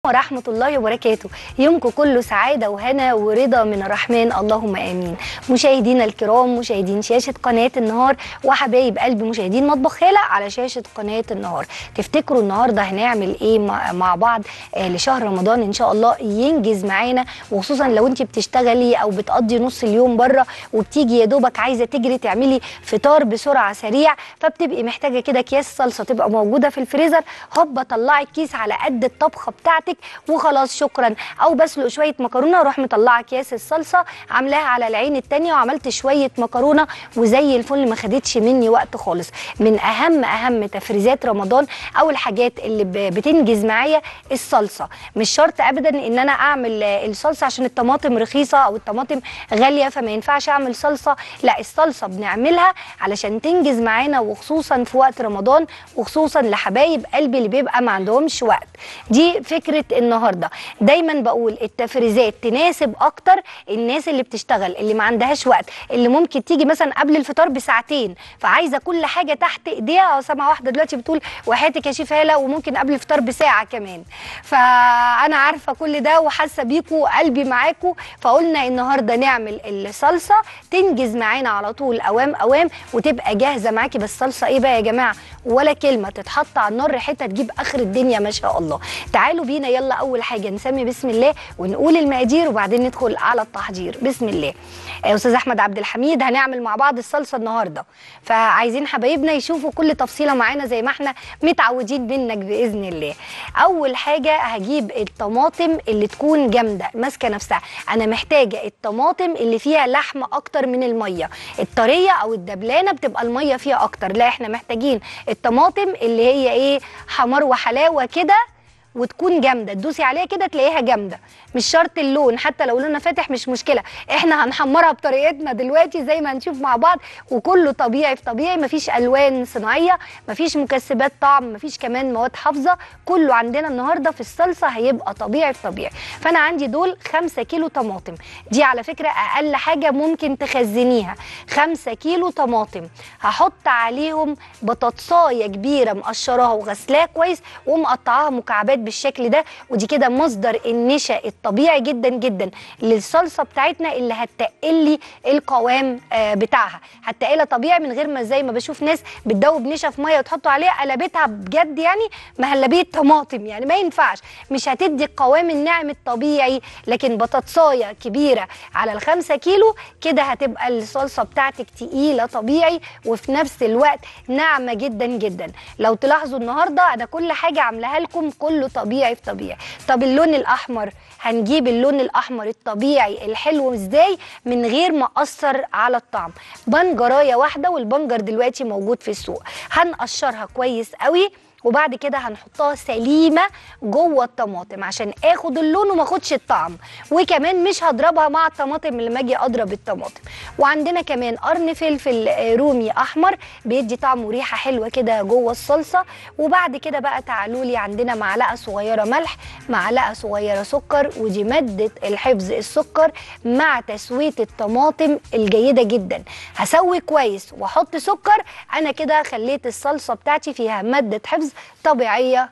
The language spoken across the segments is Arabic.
ورحمة الله وبركاته. يومكم كله سعادة وهنا ورضا من الرحمن، اللهم آمين. مشاهدينا الكرام، مشاهدين شاشة قناة النهار وحبايب قلبي مشاهدين مطبخ خالة على شاشة قناة النهار، تفتكروا النهاردة هنعمل ايه مع بعض لشهر رمضان ان شاء الله ينجز معانا، وخصوصا لو انت بتشتغلي او بتقضي نص اليوم بره وبتيجي يا دوبك عايزة تجري تعملي فطار بسرعة سريع، فبتبقي محتاجة كده اكياس صلصة تبقى موجودة في الفريزر، هوبا طلعي الكيس على قد الطبخة بتاعتك وخلاص شكرا. او بسلق شويه مكرونه واروح مطلعه اكياس الصلصه عاملاها على العين التانيه وعملت شويه مكرونه وزي الفل، ما خدتش مني وقت خالص. من اهم تفريزات رمضان او الحاجات اللي بتنجز معايا الصلصه. مش شرط ابدا ان انا اعمل الصلصه عشان الطماطم رخيصه او الطماطم غاليه فما ينفعش اعمل صلصه، لا الصلصه بنعملها علشان تنجز معانا، وخصوصا في وقت رمضان، وخصوصا لحبايب قلبي اللي بيبقى ما عندهمش وقت. دي فكره النهارده. دايما بقول التفريزات تناسب اكتر الناس اللي بتشتغل، اللي ما عندهاش وقت، اللي ممكن تيجي مثلا قبل الفطار بساعتين فعايزه كل حاجه تحت ايديها. سامعه واحده دلوقتي بتقول وحياتك يا شيف هاله وممكن قبل الفطار بساعه كمان، فانا عارفه كل ده وحاسه بيكوا قلبي معاكوا. فقلنا النهارده نعمل الصلصه تنجز معانا على طول اوام وتبقى جاهزه معاكي. بس صلصه ايه بقى يا جماعه؟ ولا كلمه، تتحط على النار ريحتها تجيب اخر الدنيا ما شاء الله. تعالوا بينا يلا اول حاجه نسمي بسم الله ونقول المقادير وبعدين ندخل على التحضير. بسم الله. استاذ احمد عبد الحميد، هنعمل مع بعض الصلصه النهارده، فعايزين حبايبنا يشوفوا كل تفصيله معانا زي ما احنا متعودين منك باذن الله. اول حاجه هجيب الطماطم اللي تكون جامده ماسكه نفسها. انا محتاجه الطماطم اللي فيها لحم اكتر من الميه، الطريه او الدبلانه بتبقى الميه فيها اكتر، لا احنا محتاجين الطماطم اللي هي ايه، حمار وحلاوه كده وتكون جامده، تدوسي عليها كده تلاقيها جامده. مش شرط اللون، حتى لو لونها فاتح مش مشكله، احنا هنحمرها بطريقتنا دلوقتي زي ما هنشوف مع بعض، وكله طبيعي في طبيعي، مفيش الوان صناعيه، مفيش مكسبات طعم، مفيش كمان مواد حافظه، كله عندنا النهارده في الصلصه هيبقى طبيعي في طبيعي. فانا عندي دول 5 كيلو طماطم، دي على فكره اقل حاجه ممكن تخزنيها. 5 كيلو طماطم، هحط عليهم بطاطسايه كبيره مقشراها وغسلاها كويس ومقطعاها مكعبات بالشكل ده، ودي كده مصدر النشا الطبيعي جدا جدا للصلصه بتاعتنا اللي هتقلي القوام بتاعها، هتقلها طبيعي من غير ما زي ما بشوف ناس بتدوب نشا في ميه وتحطوا عليها قلبتها بجد، يعني مهلبيه طماطم، يعني ما ينفعش، مش هتدي القوام الناعم الطبيعي. لكن بطاطسايه كبيره على ال5 كيلو كده هتبقى الصلصه بتاعتك تقيله طبيعي وفي نفس الوقت ناعمه جدا جدا. لو تلاحظوا النهارده انا كل حاجه عاملاها لكم كله طبيعي في طبيعي. طب اللون الاحمر، هنجيب اللون الاحمر الطبيعي الحلو ازاي من غير ما اثر على الطعم؟ بنجرايه واحده، والبنجر دلوقتي موجود في السوق، هنقشرها كويس قوي وبعد كده هنحطها سليمه جوه الطماطم عشان اخد اللون وما اخدش الطعم، وكمان مش هضربها مع الطماطم لما اجي اضرب الطماطم. وعندنا كمان قرن فلفل رومي احمر بيدي طعم وريحه حلوه كده جوه الصلصه. وبعد كده بقى تعالوا لي، عندنا معلقه صغيره ملح، معلقه صغيره سكر، ودي ماده الحفظ السكر مع تسويه الطماطم الجيده جدا. هسوي كويس واحط سكر، انا كده خليت الصلصه بتاعتي فيها ماده حفظ طبيعيه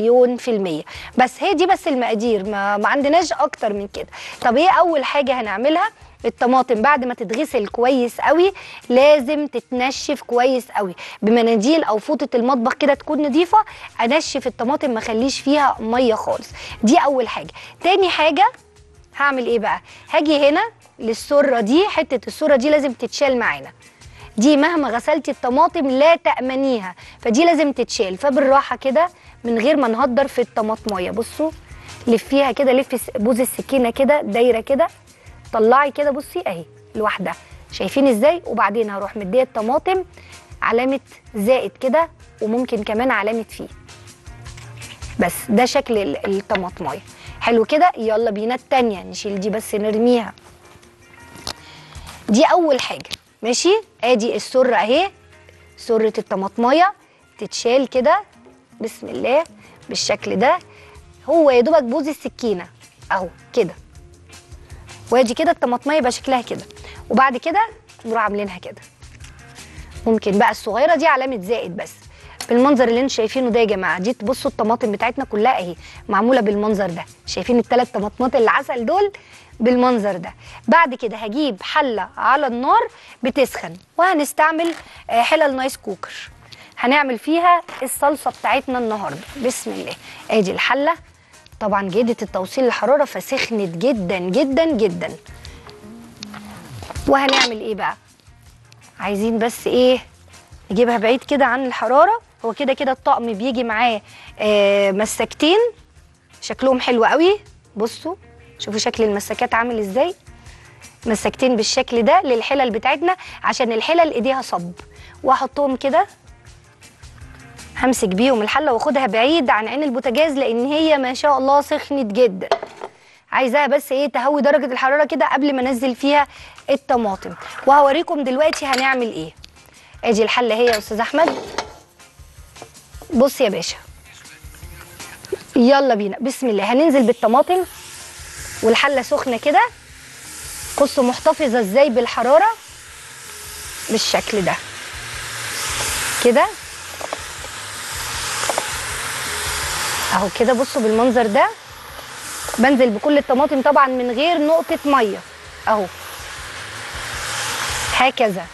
100%. بس هي دي بس المقادير، ما عندناش اكتر من كده. طب ايه اول حاجه هنعملها؟ الطماطم بعد ما تتغسل كويس قوي لازم تتنشف كويس قوي بمناديل او فوطه المطبخ كده تكون نظيفه، انشف الطماطم ما اخليش فيها ميه خالص. دي اول حاجه. تاني حاجه هعمل ايه بقى؟ هاجي هنا للسره دي، حته السره دي لازم تتشال معانا، دي مهما غسلتي الطماطم لا تأمنيها، فدي لازم تتشال. فبالراحه كده من غير ما نهدر في الطماطمايه، بصوا لفيها كده، لفي بوز السكينه كده دايره كده، طلعي كده بصي اهي لوحدها، شايفين ازاي؟ وبعدين هروح مديه الطماطم علامه زائد كده وممكن كمان علامه فيه، بس ده شكل الطماطمايه. حلو كده. يلا بينا التانيه، نشيل دي بس نرميها. دي اول حاجه ماشي. ادي السره اهي، سره الطماطمايه تتشال كده بسم الله بالشكل ده، هو يا دوبك بوز السكينه اهو كده، وادي كده الطماطمايه يبقى شكلها كده. وبعد كده نروح عاملينها كده، ممكن بقى الصغيره دي علامه زائد بس، بالمنظر اللي انتوا شايفينه ده يا جماعه. دي تبصوا الطماطم بتاعتنا كلها اهي معموله بالمنظر ده، شايفين الثلاث طماطمات العسل دول بالمنظر ده. بعد كده هجيب حله على النار بتسخن، وهنستعمل حلل نايس كوكر، هنعمل فيها الصلصه بتاعتنا النهارده. بسم الله. ادي الحله، طبعا جيدة التوصيل للحراره فسخنت جدا جدا جدا. وهنعمل ايه بقى؟ عايزين بس ايه نجيبها بعيد كده عن الحراره. هو كده كده الطقم بيجي معاه مسكتين شكلهم حلو قوي. بصوا شوفوا شكل المسكات عامل ازاي، مسكتين بالشكل ده للحلل بتاعتنا عشان الحلل ايديها صب. واحطهم كده، همسك بيهم الحله واخدها بعيد عن عين البوتاجاز لان هي ما شاء الله سخنت جدا. عايزاها بس ايه تهوي درجه الحراره كده قبل ما انزل فيها الطماطم. وهوريكم دلوقتي هنعمل ايه. ادي الحله هي يا استاذ احمد. بص يا باشا، يلا بينا بسم الله. هننزل بالطماطم والحله سخنه كده. بصوا محتفظه ازاي بالحراره بالشكل ده كده اهو كده. بصوا بالمنظر ده بنزل بكل الطماطم طبعا من غير نقطه ميه اهو هكذا.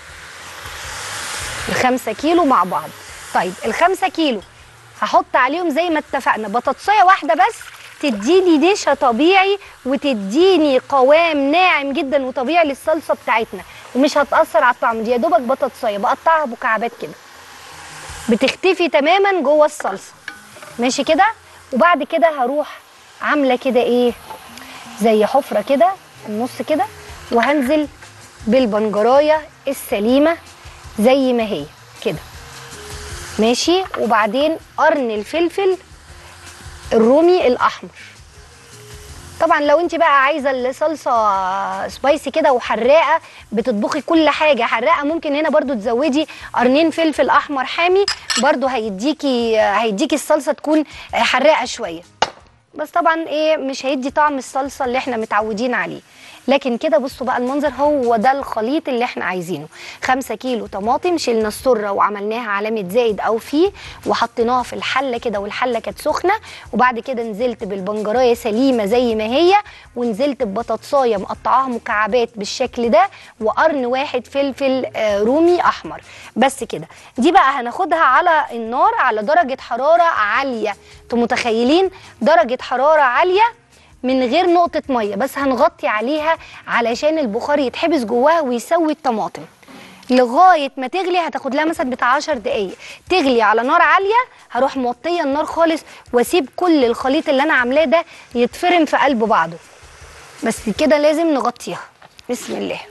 ال5 كيلو مع بعض. طيب ال5 كيلو هحط عليهم زي ما اتفقنا بطاطسيه واحده بس تديني نشا طبيعي وتديني قوام ناعم جدا وطبيعي للصلصه بتاعتنا، ومش هتاثر على الطعم. دي يا دوبك بطاطسيه بقطعها مكعبات كده بتختفي تماما جوه الصلصه، ماشي كده. وبعد كده هروح عامله كده ايه زي حفره كده في النص كده، وهنزل بالبنجرايه السليمه زي ما هي كده، ماشي. وبعدين قرن الفلفل الرومي الاحمر. طبعا لو انت بقى عايزه الصلصه سبايسي كده وحراقه بتطبخي كل حاجه حراقه، ممكن هنا برضو تزودي قرنين فلفل احمر حامي، برضو هيديكي الصلصه تكون حراقه شويه، بس طبعا ايه مش هيدي طعم الصلصه اللي احنا متعودين عليه. لكن كده بصوا بقى المنظر، هو ده الخليط اللي احنا عايزينه. 5 كيلو طماطم شلنا السره وعملناها علامه زائد او في، وحطيناها في الحله كده والحله كانت سخنه. وبعد كده نزلت بالبنجرايه سليمه زي ما هي، ونزلت ببطاطسايه مقطعاها مكعبات بالشكل ده، وقرن واحد فلفل رومي احمر. بس كده. دي بقى هناخدها على النار على درجه حراره عاليه. انتوا متخيلين درجه حراره عاليه من غير نقطة مية، بس هنغطي عليها علشان البخار يتحبس جواها ويسوي الطماطم لغاية ما تغلي. هتاخد لها مثلا بتاع 10 دقايق تغلي على نار عالية. هروح موطية النار خالص واسيب كل الخليط اللي انا عاملاه ده يتفرم في قلب بعضه، بس كده لازم نغطيها. بسم الله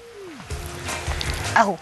اهو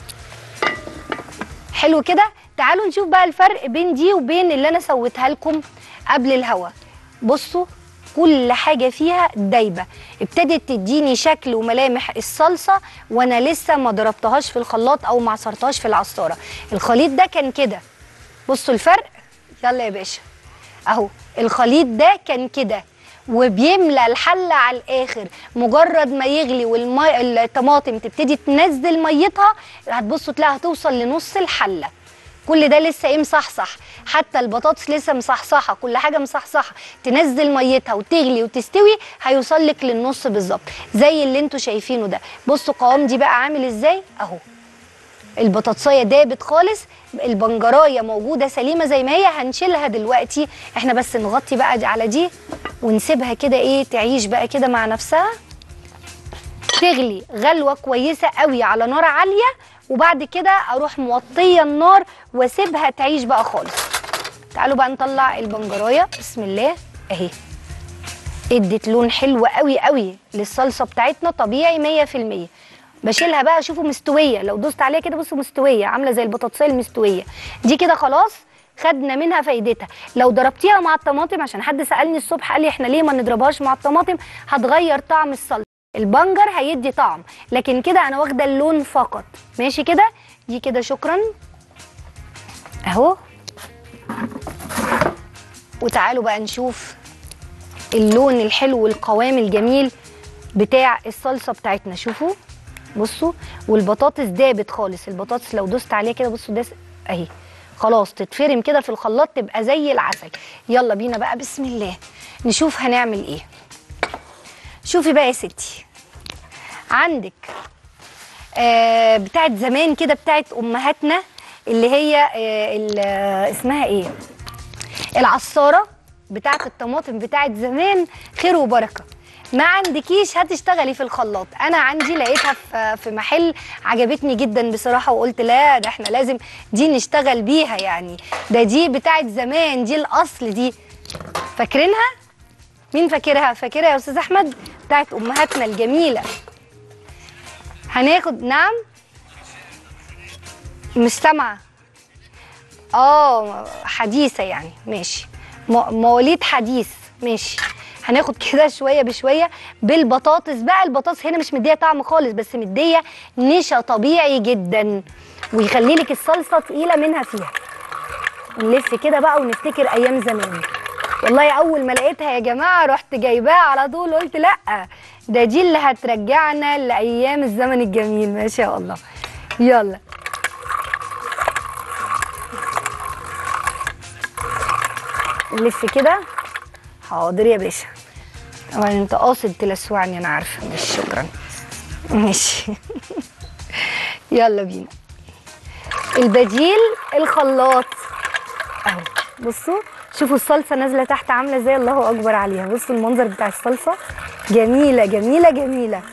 حلو كده. تعالوا نشوف بقى الفرق بين دي وبين اللي انا سويتها لكم قبل الهوا. بصوا كل حاجة فيها دايبة، ابتدت تديني شكل وملامح الصلصة وانا لسه ما ضربتهاش في الخلاط او ما عصرتهاش في العصارة. الخليط ده كان كده، بصوا الفرق. يلا يا باشا اهو الخليط ده كان كده وبيملى الحلة على الاخر. مجرد ما يغلي والطماطم تبتدي تنزل ميتها هتبصوا تلاقيها توصل لنص الحلة. كل ده لسه ايه مصحصح، حتى البطاطس لسه مصحصحه، كل حاجه مصحصحه. تنزل ميتها وتغلي وتستوي هيوصل لك للنص بالظبط زي اللي انتوا شايفينه ده. بصوا القوام دي بقى عامل ازاي اهو. البطاطسيه دابت خالص، البنجرايه موجوده سليمه زي ما هي. هنشيلها دلوقتي احنا، بس نغطي بقى على دي ونسيبها كده ايه تعيش بقى كده مع نفسها، تغلي غلوه كويسه قوي على نار عاليه. وبعد كده اروح موطيه النار واسيبها تعيش بقى خالص. تعالوا بقى نطلع البنجرايه. بسم الله اهي ادت لون حلو قوي قوي للصلصه بتاعتنا طبيعي 100%. بشيلها بقى شوفوا مستويه، لو دوست عليها كده بصوا مستويه عامله زي البطاطسيه المستويه دي كده. خلاص خدنا منها فايدتها. لو ضربتيها مع الطماطم، عشان حد سالني الصبح قال لي احنا ليه ما نضربهاش مع الطماطم، هتغير طعم الصلصه. البنجر هيدي طعم، لكن كده انا واخده اللون فقط. ماشي كده. دي كده شكرا اهو. وتعالوا بقى نشوف اللون الحلو والقوام الجميل بتاع الصلصه بتاعتنا. شوفوا بصوا، والبطاطس دابت خالص. البطاطس لو دوست عليها كده بصوا ده اهي خلاص تتفرم كده في الخلاط تبقى زي العسل. يلا بينا بقى بسم الله نشوف هنعمل ايه. شوفي بقى يا ستي، عندك بتاعت زمان كده، بتاعت امهاتنا اللي هي اسمها ايه، العصاره بتاعت الطماطم بتاعت زمان، خير وبركه. ما عندكيش هتشتغلي في الخلاط. انا عندي لقيتها في محل عجبتني جدا بصراحه، وقلت لا ده احنا لازم دي نشتغل بيها يعني، ده دي بتاعت زمان، دي الاصل دي. فاكرينها؟ مين فاكرها؟ فاكرها يا استاذ احمد؟ بتاعت امهاتنا الجميله. هناخد نعم مش سامعه. حديثه يعني، ماشي، مواليد حديث، ماشي. هناخد كده شويه بشويه بالبطاطس بقى. البطاطس هنا مش مديه طعم خالص، بس مديه نشا طبيعي جدا، ويخلي لك الصلصه تقيله منها فيها. نلف كده بقى ونفتكر ايام زمان. والله اول ما لقيتها يا جماعه رحت جايباها على طول، قلت لا ده دي اللي هترجعنا لايام الزمن الجميل ما شاء الله. يلا نلف كده. حاضر يا باشا. طبعا انت قاصد تلسوعني انا عارفه، مش شكرا. ماشي. يلا بينا. البديل الخلاط اهو. بصوا شوفوا الصلصه نازله تحت عامله ازاي، الله اكبر عليها. بصوا المنظر بتاع الصلصه، جميله جميله جميله،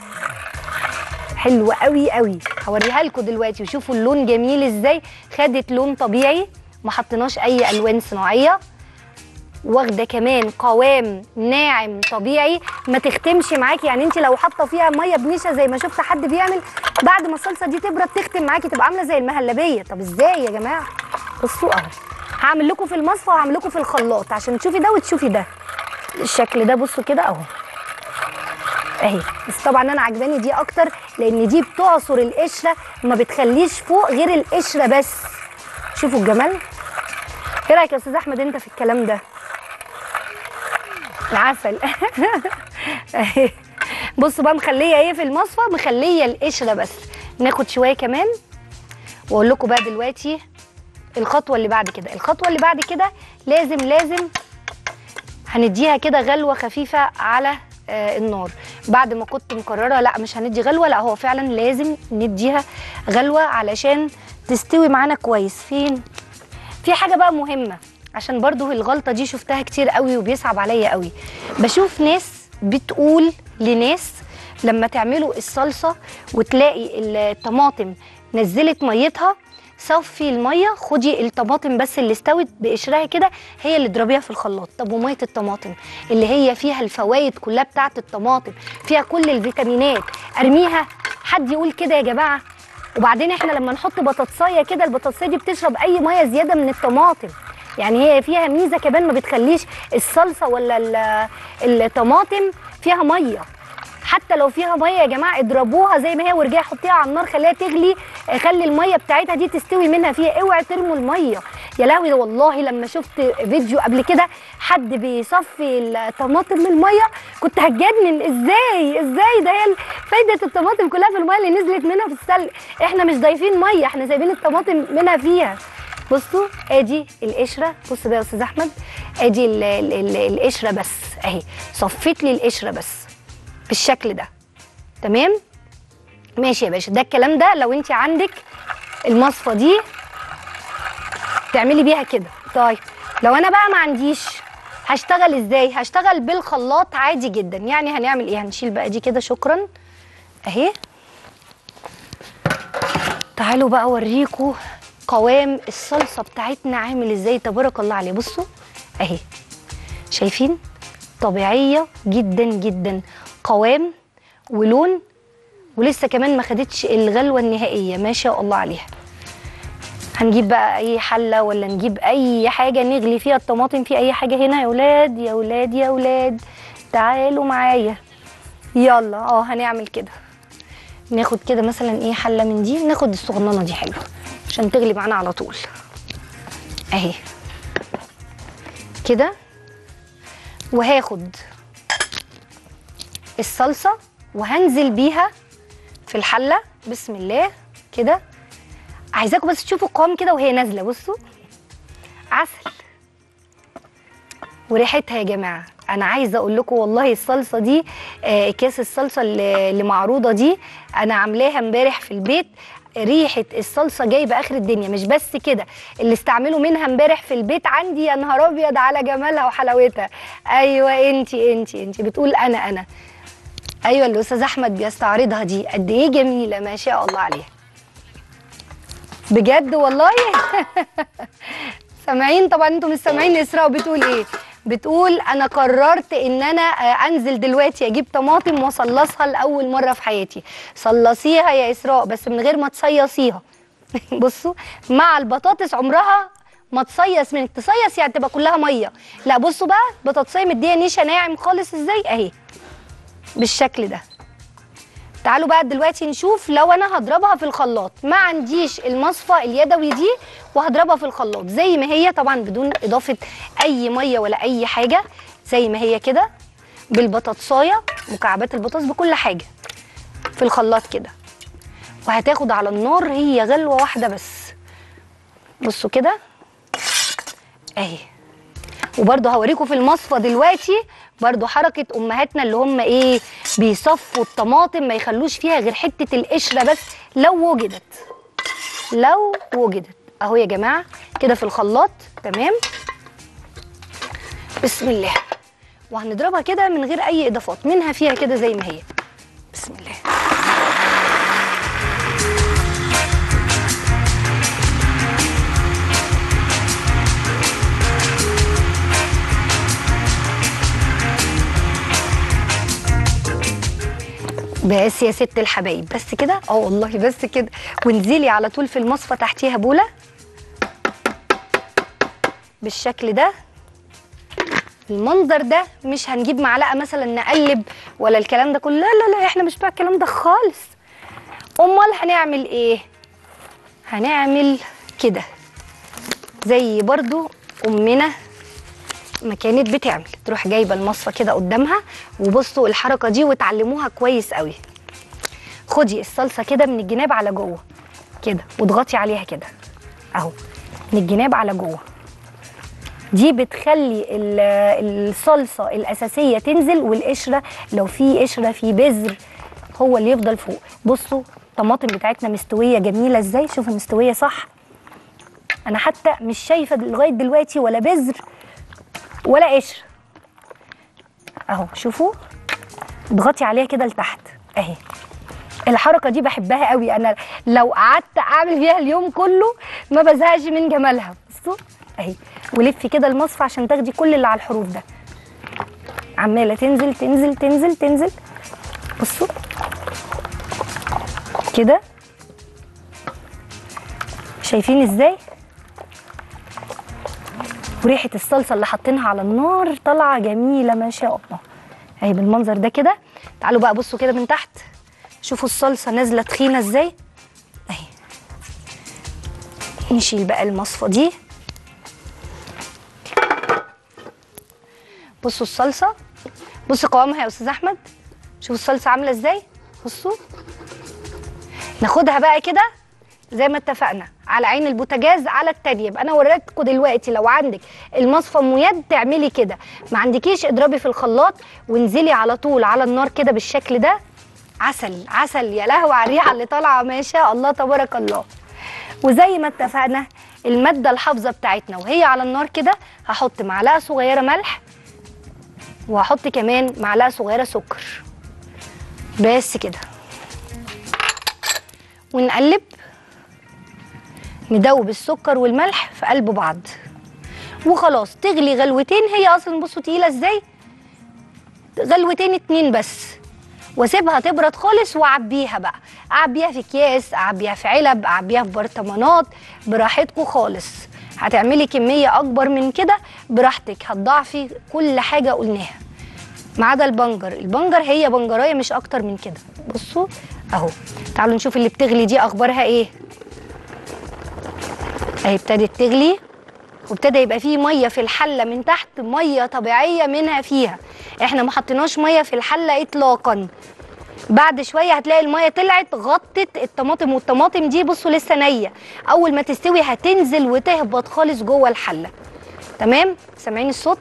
حلوه قوي قوي. هوريها لكم دلوقتي وشوفوا اللون جميل ازاي. خدت لون طبيعي، ما حطيناش اي الوان صناعيه، واخده كمان قوام ناعم طبيعي، ما تختمش معاكي. يعني انت لو حاطه فيها ميه بنشا زي ما شفت حد بيعمل، بعد ما الصلصه دي تبرد تختم معاكي، تبقى عامله زي المهلبيه. طب ازاي يا جماعه؟ بصوا اهو، هعمل لكم في المصفى وهعمل لكم في الخلاط عشان تشوفي ده وتشوفي ده الشكل ده. بصوا كده اهو اهي. بس طبعا انا عجباني دي اكتر لان دي بتعصر القشره، ما بتخليش فوق غير القشره بس. شوفوا الجمال. ايه رايك يا استاذ احمد انت في الكلام ده؟ العسل. بصوا بقى مخليه ايه في المصفى، مخليه القشره بس. ناخد شويه كمان واقول لكم بقى دلوقتي الخطوه اللي بعد كده. الخطوه اللي بعد كده لازم هنديها كده غلوه خفيفه على النار. بعد ما كنت مقرره لا مش هندي غلوه، لا هو فعلا لازم نديها غلوه علشان تستوي معانا كويس. في حاجه بقى مهمه، عشان برضو الغلطه دي شفتها كتير قوي وبيصعب عليا قوي. بشوف ناس بتقول لناس لما تعملوا الصلصه وتلاقي الطماطم نزلت ميتها، صفي الميه، خدي الطماطم بس اللي استوت بقشرها كده هي اللي اضربيها في الخلاط. طب وميه الطماطم اللي هي فيها الفوائد كلها بتاعه الطماطم، فيها كل الفيتامينات، ارميها؟ حد يقول كده يا جماعه؟ وبعدين احنا لما نحط بطاطسايه كده، البطاطسايه دي بتشرب اي ميه زياده من الطماطم. يعني هي فيها ميزه كمان ما بتخليش الصلصه ولا الطماطم فيها ميه. حتى لو فيها ميه يا جماعه اضربوها زي ما هي وارجعي حطيها على النار، خليها تغلي، خلي الميه بتاعتها دي تستوي منها فيها. اوعي ترموا الميه. يا لهوي والله لما شفت فيديو قبل كده حد بيصفي الطماطم من الميه كنت هتجنن. ازاي ده؟ هي فايده الطماطم كلها في الميه اللي نزلت منها في السلق. احنا مش ضايفين ميه، احنا سايبين الطماطم منها فيها. بصوا ادي القشره. بص بقى يا استاذ احمد، ادي القشره بس اهي، صفيت لي القشره بس بالشكل ده. تمام ماشي يا باشا. ده الكلام ده لو انت عندك المصفى دي تعملي بيها كده. طيب لو انا بقى ما عنديش هشتغل ازاي؟ هشتغل بالخلاط عادي جدا. يعني هنعمل ايه؟ هنشيل بقى دي كده شكرا اهي. تعالوا بقى اوريكم قوام الصلصه بتاعتنا عامل ازاي، تبارك الله عليه. بصوا اهي، شايفين؟ طبيعيه جدا جدا، قوام ولون، ولسه كمان ما خدتش الغلوه النهائيه، ما شاء الله عليها. هنجيب بقى اي حله ولا نجيب اي حاجه نغلي فيها الطماطم. في اي حاجه هنا يا ولاد يا ولاد يا ولاد؟ تعالوا معايا يلا. هنعمل كده، ناخد كده مثلا ايه حله من دي، ناخد الصغننه دي حلوه عشان تغلي معانا على طول اهي كده. وهاخد الصلصه وهنزل بيها في الحله بسم الله كده عايزاكم بس تشوفوا القوام كده وهي نازله. بصوا عسل وريحتها يا جماعه. انا عايزه اقول لكم والله الصلصه دي كيس الصلصه اللي معروضه دي انا عاملاها امبارح في البيت. ريحه الصلصه جايبه اخر الدنيا. مش بس كده، اللي استعملوا منها امبارح في البيت عندي يا نهار ابيض على جمالها وحلاوتها. ايوه انتي بتقول انا ايوه الاستاذ احمد بيستعرضها دي قد ايه جميله ما شاء الله عليها بجد والله. سامعين طبعا، انتم مش سامعين اسراء بتقول ايه؟ بتقول انا قررت ان انا انزل دلوقتي اجيب طماطم واصلصها لاول مره في حياتي. صلصيها يا اسراء بس من غير ما تصيصيها. بصوا مع البطاطس عمرها ما تصيص، منك تصيص يعني تبقى كلها ميه. لا بصوا بقى بطاطسيه مديه نيشه ناعم خالص ازاي اهي بالشكل ده. تعالوا بقى دلوقتي نشوف لو انا هضربها في الخلاط. ما عنديش المصفى اليدوي دي وهضربها في الخلاط زي ما هي طبعا بدون اضافه اي ميه ولا اي حاجه، زي ما هي كده بالبطاطسايه مكعبات البطاطس بكل حاجه في الخلاط كده. وهتاخد على النار هي غلوه واحده بس. بصوا كده اهي. وبرده هوريكم في المصفى دلوقتي برضو حركة أمهاتنا اللي هم إيه بيصفوا الطماطم ما يخلوش فيها غير حتة القشرة بس لو وجدت أهو يا جماعة كده في الخلاط. تمام بسم الله. وهنضربها كده من غير أي إضافات منها فيها كده زي ما هي. بسم الله. بس يا ست الحبايب بس كده والله بس كده. وانزلي على طول في المصفى تحتيها بوله بالشكل ده. المنظر ده مش هنجيب معلقه مثلا نقلب ولا الكلام ده كله. لا احنا مش بقى الكلام ده خالص. امال هنعمل ايه؟ هنعمل كده زي برضو امنا ما كانت بتعمل. تروح جايبه المصفى كده قدامها وبصوا الحركه دي وتعلموها كويس قوي. خدي الصلصه كده من الجناب على جوه كده واضغطي عليها كده اهو من الجناب على جوه. دي بتخلي الصلصه الاساسيه تنزل والقشره لو في قشره في بذر هو اللي يفضل فوق. بصوا الطماطم بتاعتنا مستويه جميله ازاي. شوفوا مستويه صح. انا حتى مش شايفه لغايه دلوقتي ولا بذر ولا قشر اهو. شوفوا اضغطي عليها كده لتحت اهي. الحركه دي بحبها قوي. انا لو قعدت اعمل فيها اليوم كله ما بزهقش من جمالها. بصوا اهي. ولفي كده المصفى عشان تاخدي كل اللي على الحروف ده. عماله تنزل تنزل تنزل تنزل. بصوا كده شايفين ازاي؟ وريحه الصلصه اللي حاطينها على النار طالعه جميله ما شاء الله اهي بالمنظر ده كده. تعالوا بقى بصوا كده من تحت شوفوا الصلصه نازله تخينه ازاي اهي. نشيل بقى المصفى دي. بصوا الصلصه بصوا قوامها يا استاذ احمد. شوفوا الصلصه عامله ازاي. بصوا ناخدها بقى كده زي ما اتفقنا على عين البوتاجاز على التانية. يبقى انا وريتكم دلوقتي لو عندك المصفى ام يد تعملي كده. ما عندكيش اضربي في الخلاط وانزلي على طول على النار كده بالشكل ده. عسل عسل يا لهوي على الريحه اللي طالعه ما شاء الله تبارك الله. وزي ما اتفقنا الماده الحافظه بتاعتنا وهي على النار كده هحط معلقه صغيره ملح وهحط كمان معلقه صغيره سكر بس كده. ونقلب ندوب السكر والملح في قلب بعض وخلاص. تغلي غلوتين هي اصلا بصوا تقيله ازاي. غلوتين 2 بس واسيبها تبرد خالص واعبيها بقى. اعبيها في اكياس اعبيها في علب اعبيها في برطمانات براحتكم خالص. هتعملي كميه اكبر من كده براحتك. هتضاعفي كل حاجه قلناها ما عدا البنجر. البنجر هي بنجرايه مش اكتر من كده. بصوا اهو. تعالوا نشوف اللي بتغلي دي اخبارها ايه اهي. ابتدت تغلي وابتدى يبقى فيه ميه في الحله من تحت. ميه طبيعيه منها فيها. احنا ما حطيناش ميه في الحله اطلاقا. بعد شويه هتلاقي الميه طلعت غطت الطماطم، والطماطم دي بصوا لسه نيه، اول ما تستوي هتنزل وتهبط خالص جوه الحله. تمام؟ سامعين الصوت؟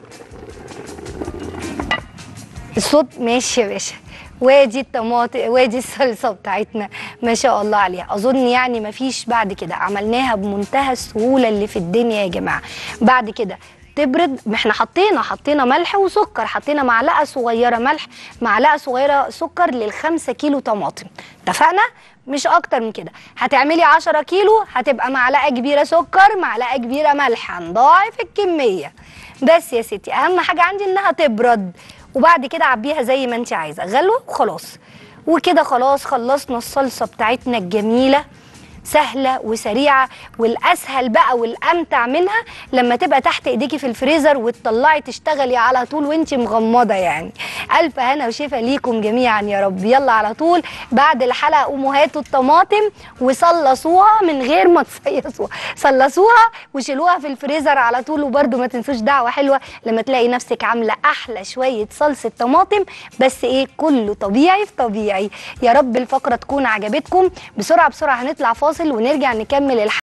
الصوت ماشي يا باشا. وادي الطماطم، وادي الصلصه بتاعتنا ما شاء الله عليها. اظن يعني مفيش بعد كده، عملناها بمنتهى السهوله اللي في الدنيا يا جماعه. بعد كده تبرد، احنا حطينا ملح وسكر، حطينا معلقه صغيره ملح، معلقه صغيره سكر لل5 كيلو طماطم، اتفقنا؟ مش اكتر من كده. هتعملي 10 كيلو هتبقى معلقه كبيره سكر، معلقه كبيره ملح، هنضاعف الكميه. بس يا ستي اهم حاجه عندي انها تبرد، وبعد كده عبيها زي ما انت عايزه، غلوه وخلاص. وكده خلاص خلصنا الصلصه بتاعتنا الجميله، سهله وسريعه. والاسهل بقى والامتع منها لما تبقى تحت ايديكي في الفريزر وتطلعي تشتغلي على طول وانت مغمضه يعني. الف هنا وشفا ليكم جميعا يا رب. يلا على طول بعد الحلقه قوموا هاتوا الطماطم وصلصوها من غير ما تصيصوها، صلصوها وشيلوها في الفريزر على طول. وبرده ما تنسوش دعوه حلوه لما تلاقي نفسك عامله احلى شويه صلصه طماطم، بس ايه كله طبيعي في طبيعي. يا رب الفقره تكون عجبتكم. بسرعه بسرعه هنطلع فاصل ونرجع نكمل الحلقة.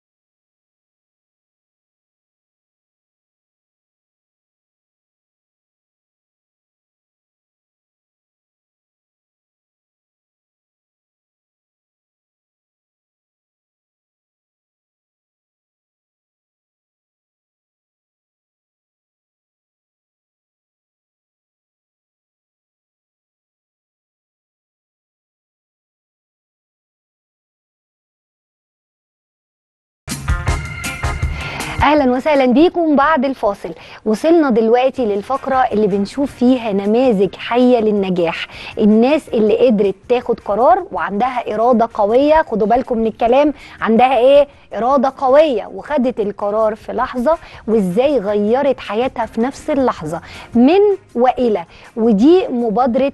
اهلا وسهلا بيكم بعد الفاصل. وصلنا دلوقتي للفقره اللي بنشوف فيها نماذج حيه للنجاح، الناس اللي قدرت تاخد قرار وعندها اراده قويه. خدوا بالكم من الكلام، عندها ايه؟ اراده قويه، وخدت القرار في لحظه، وازاي غيرت حياتها في نفس اللحظه من والى. ودي مبادره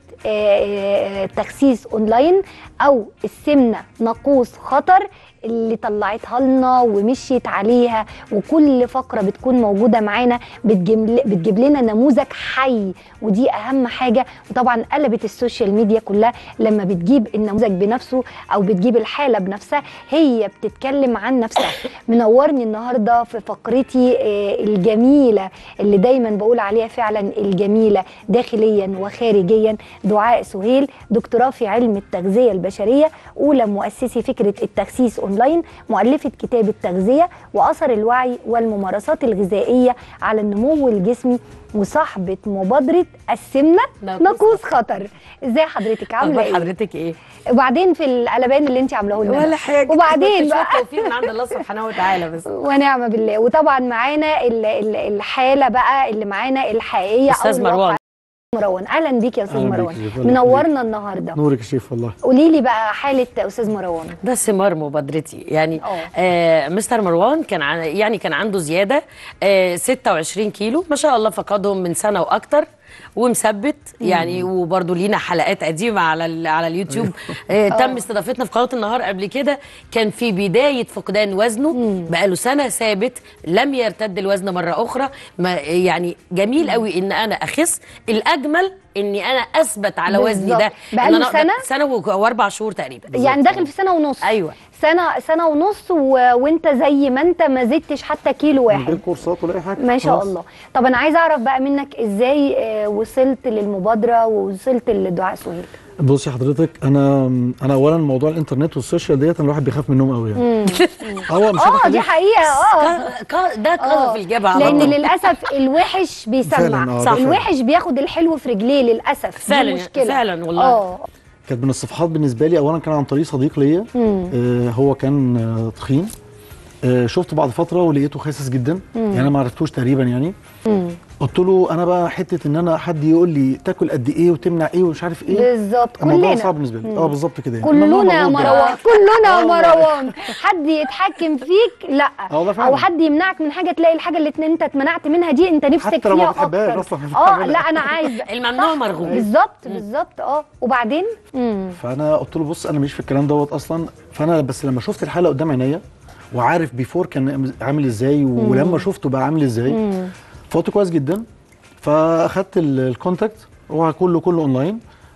تخسيس اونلاين او السمنه ناقوس خطر اللي طلعتها لنا ومشيت عليها. وكل فقره بتكون موجوده معانا بتجيب لنا نموذج حي، ودي اهم حاجه. وطبعا قلبت السوشيال ميديا كلها لما بتجيب النموذج بنفسه او بتجيب الحاله بنفسها، هي بتتكلم عن نفسها. منورني النهارده في فقرتي الجميله اللي دايما بقول عليها فعلا الجميله داخليا وخارجيا، دعاء سهيل، دكتوراه في علم التغذيه البشريه، اولى مؤسسي فكره التخسيس اونلاين، مؤلفه كتاب التغذيه واثر الوعي والممارسات الغذائيه على النمو الجسمي، وصاحبه مبادره السمنه ناقوس خطر. ازاي حضرتك؟ عامله ايه؟ حضرتك ايه؟ وبعدين في القلبان اللي انت عاملاه لنا ولا حاجه، وبعدين بقى توفيق من عند الله سبحانه وتعالى بس ونعم بالله. وطبعا معانا الحاله بقى اللي معانا الحقيقيه استاذ مروان. مروان، اهلا بيك يا استاذ مروان، منورنا النهارده. نورك يا شيف والله. قولي لي بقى حاله استاذ مروان. ده ثمار مبادرتي يعني. مستر مروان كان عنده زياده 26 كيلو ما شاء الله، فقدهم من سنه واكتر ومثبت يعني. وبرده لينا حلقات قديمه على اليوتيوب. تم استضافتنا في قناه النهار قبل كده. كان في بدايه فقدان وزنه، بقاله سنه ثابت، لم يرتد الوزن مره اخرى. يعني جميل قوي ان انا اخس. الاجمل اني انا اثبت على وزني ده. بقاله سنه و4 شهور تقريبا، يعني داخل في سنه ونص. ايوه سنه ونص وانت زي ما انت ما زدتش حتى كيلو واحد من غير كورسات ولا اي حاجه ما شاء الله. طب انا عايزه اعرف بقى منك ازاي وصلت للمبادره ووصلت لدعاء سهيل. بصي حضرتك، انا اولا موضوع الانترنت والسوشيال ديت الواحد بيخاف منهم قوي يعني. مش دي حقيقه. ده قذف الجبهه، لان للاسف الوحش بيسمع. صح. الوحش بياخد الحلو في رجليه للاسف. فعلا دي مشكله فعلا والله. كانت من الصفحات بالنسبه لي. اولا كان عن طريق صديق ليا، هو كان تخين. شفته بعد فتره ولقيته خاسس جدا. يعني انا ما عرفتوش تقريبا يعني. قلت له انا بقى حته ان انا حد يقول لي تاكل قد ايه وتمنع ايه ومش عارف ايه. بالظبط كلنا. الموضوع صعب بالنسبه لي. بالظبط كده يعني. كلنا يا مروان، كلنا يا مروان. حد يتحكم فيك لا، او حد يمنعك من حاجه، تلاقي الحاجه اللي انت اتمنعت منها دي انت نفسك فيها اكتر. لا انا عايز الممنوع مرغوب. بالظبط. وبعدين فانا قلت له بص انا مش في الكلام دوت اصلا. فانا بس لما شفت الحلقه قدام عينيا وعارف بيفور كان عامل ازاي ولما شفته بقى عامل ازاي، فقلت كويس جدا. فاخدت الكونتاكت، هو كله اونلاين.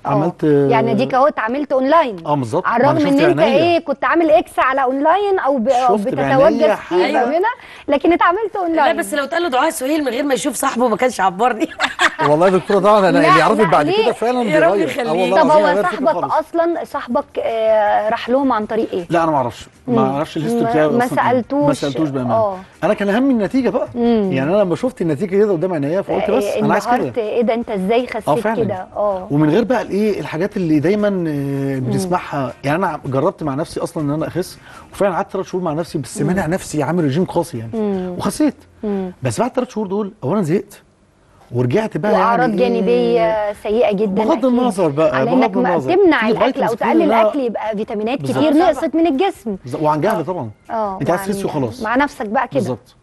عملت يعني ديك اهو اتعاملت اونلاين. بالظبط. على الرغم ان انت ايه كنت عامل اكس على اونلاين او بتتوجه فيه منها، لكن اتعاملت اونلاين. لا بس لو اتقال له دعاء سهيل من غير ما يشوف صاحبه ما كانش عبرني. والله يا دكتوره طبعا انا اللي يعرفك بعد كده فعلا بيغير. طب هو صاحبك اصلا راح لهم عن طريق ايه؟ لا انا ما اعرفش الهيستوري بتاعه. ما سالتوش بامانه. انا كان اهم النتيجه بقى. يعني انا لما شفت النتيجه كده قدام عينيا فقلت بس انا عايز كده. ايه ده انت ازاي خسيت كده؟ ومن غير بقى الايه الحاجات اللي دايما بنسمعها. يعني انا جربت مع نفسي اصلا ان انا اخس، وفعلا قعدت 3 شهور مع نفسي، بس مانع نفسي عامل رجيم قاسي يعني وخسيت. بس بعد 3 شهور دول اولا زهقت ورجعت بقى واعراض جانبيه سيئه جدا بغض النظر بقى، على انك تمنع الاكل او تقلل الاكل يبقى فيتامينات كتير نقصت من الجسم وعن جهل طبعا. انت عايز تخس وخلاص مع نفسك بقى كده بالظبط.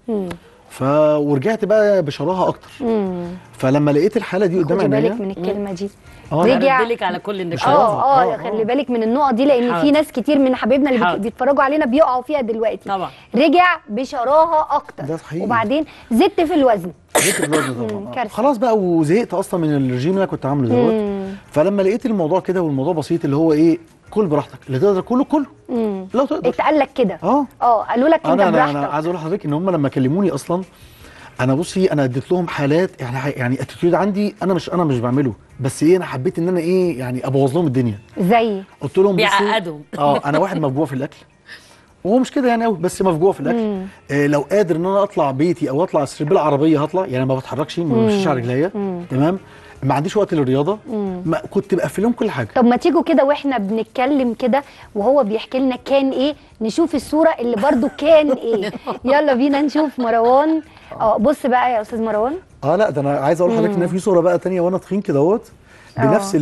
ورجعت بقى بشراهه اكتر. فلما لقيت الحاله دي قدام عينيا، خلي بالك من الكلمه دي. رجع بالك على كل النقاط. خلي بالك من النقط دي، لان في ناس كتير من حبايبنا اللي بيتفرجوا علينا بيقعوا فيها دلوقتي. طبعا رجع بشراهه اكتر. ده صحيح. وبعدين زدت في الوزن. طبعا خلاص بقى، وزهقت اصلا من الرجيم اللي انا كنت عامله دوت. فلما لقيت الموضوع كده والموضوع بسيط، اللي هو ايه، كل براحتك، اللي تقدر كله لو تقدر. اتقال لك كده؟ قالوا لك انت براحتك. انا عايز اقول لحضرتك ان هم لما كلموني اصلا، انا بصي انا اديت لهم حالات، يعني اتيتيود عندي انا مش بعمله، بس ايه، انا حبيت ان انا ايه يعني ابوظ لهم الدنيا. زي قلت لهم بيعقدهم. انا واحد مفجوع في الاكل، وهو مش كده يعني قوي، بس مفجوع في الاكل. لو قادر ان انا اطلع بيتي او اطلع السرير بالعربيه هطلع، يعني ما بتحركش، ما بمشيش على رجليا، تمام، ما عنديش وقت للرياضه، ما كنت بقفل لهم كل حاجه. طب ما تيجوا كده واحنا بنتكلم كده وهو بيحكي لنا كان ايه، نشوف الصوره اللي برضو كان ايه. يلا بينا نشوف مروان. بص بقى يا استاذ مروان. لا ده انا عايز اقول لحضرتك ان في صوره بقى تانية وانا تخين كده اهوت، بنفس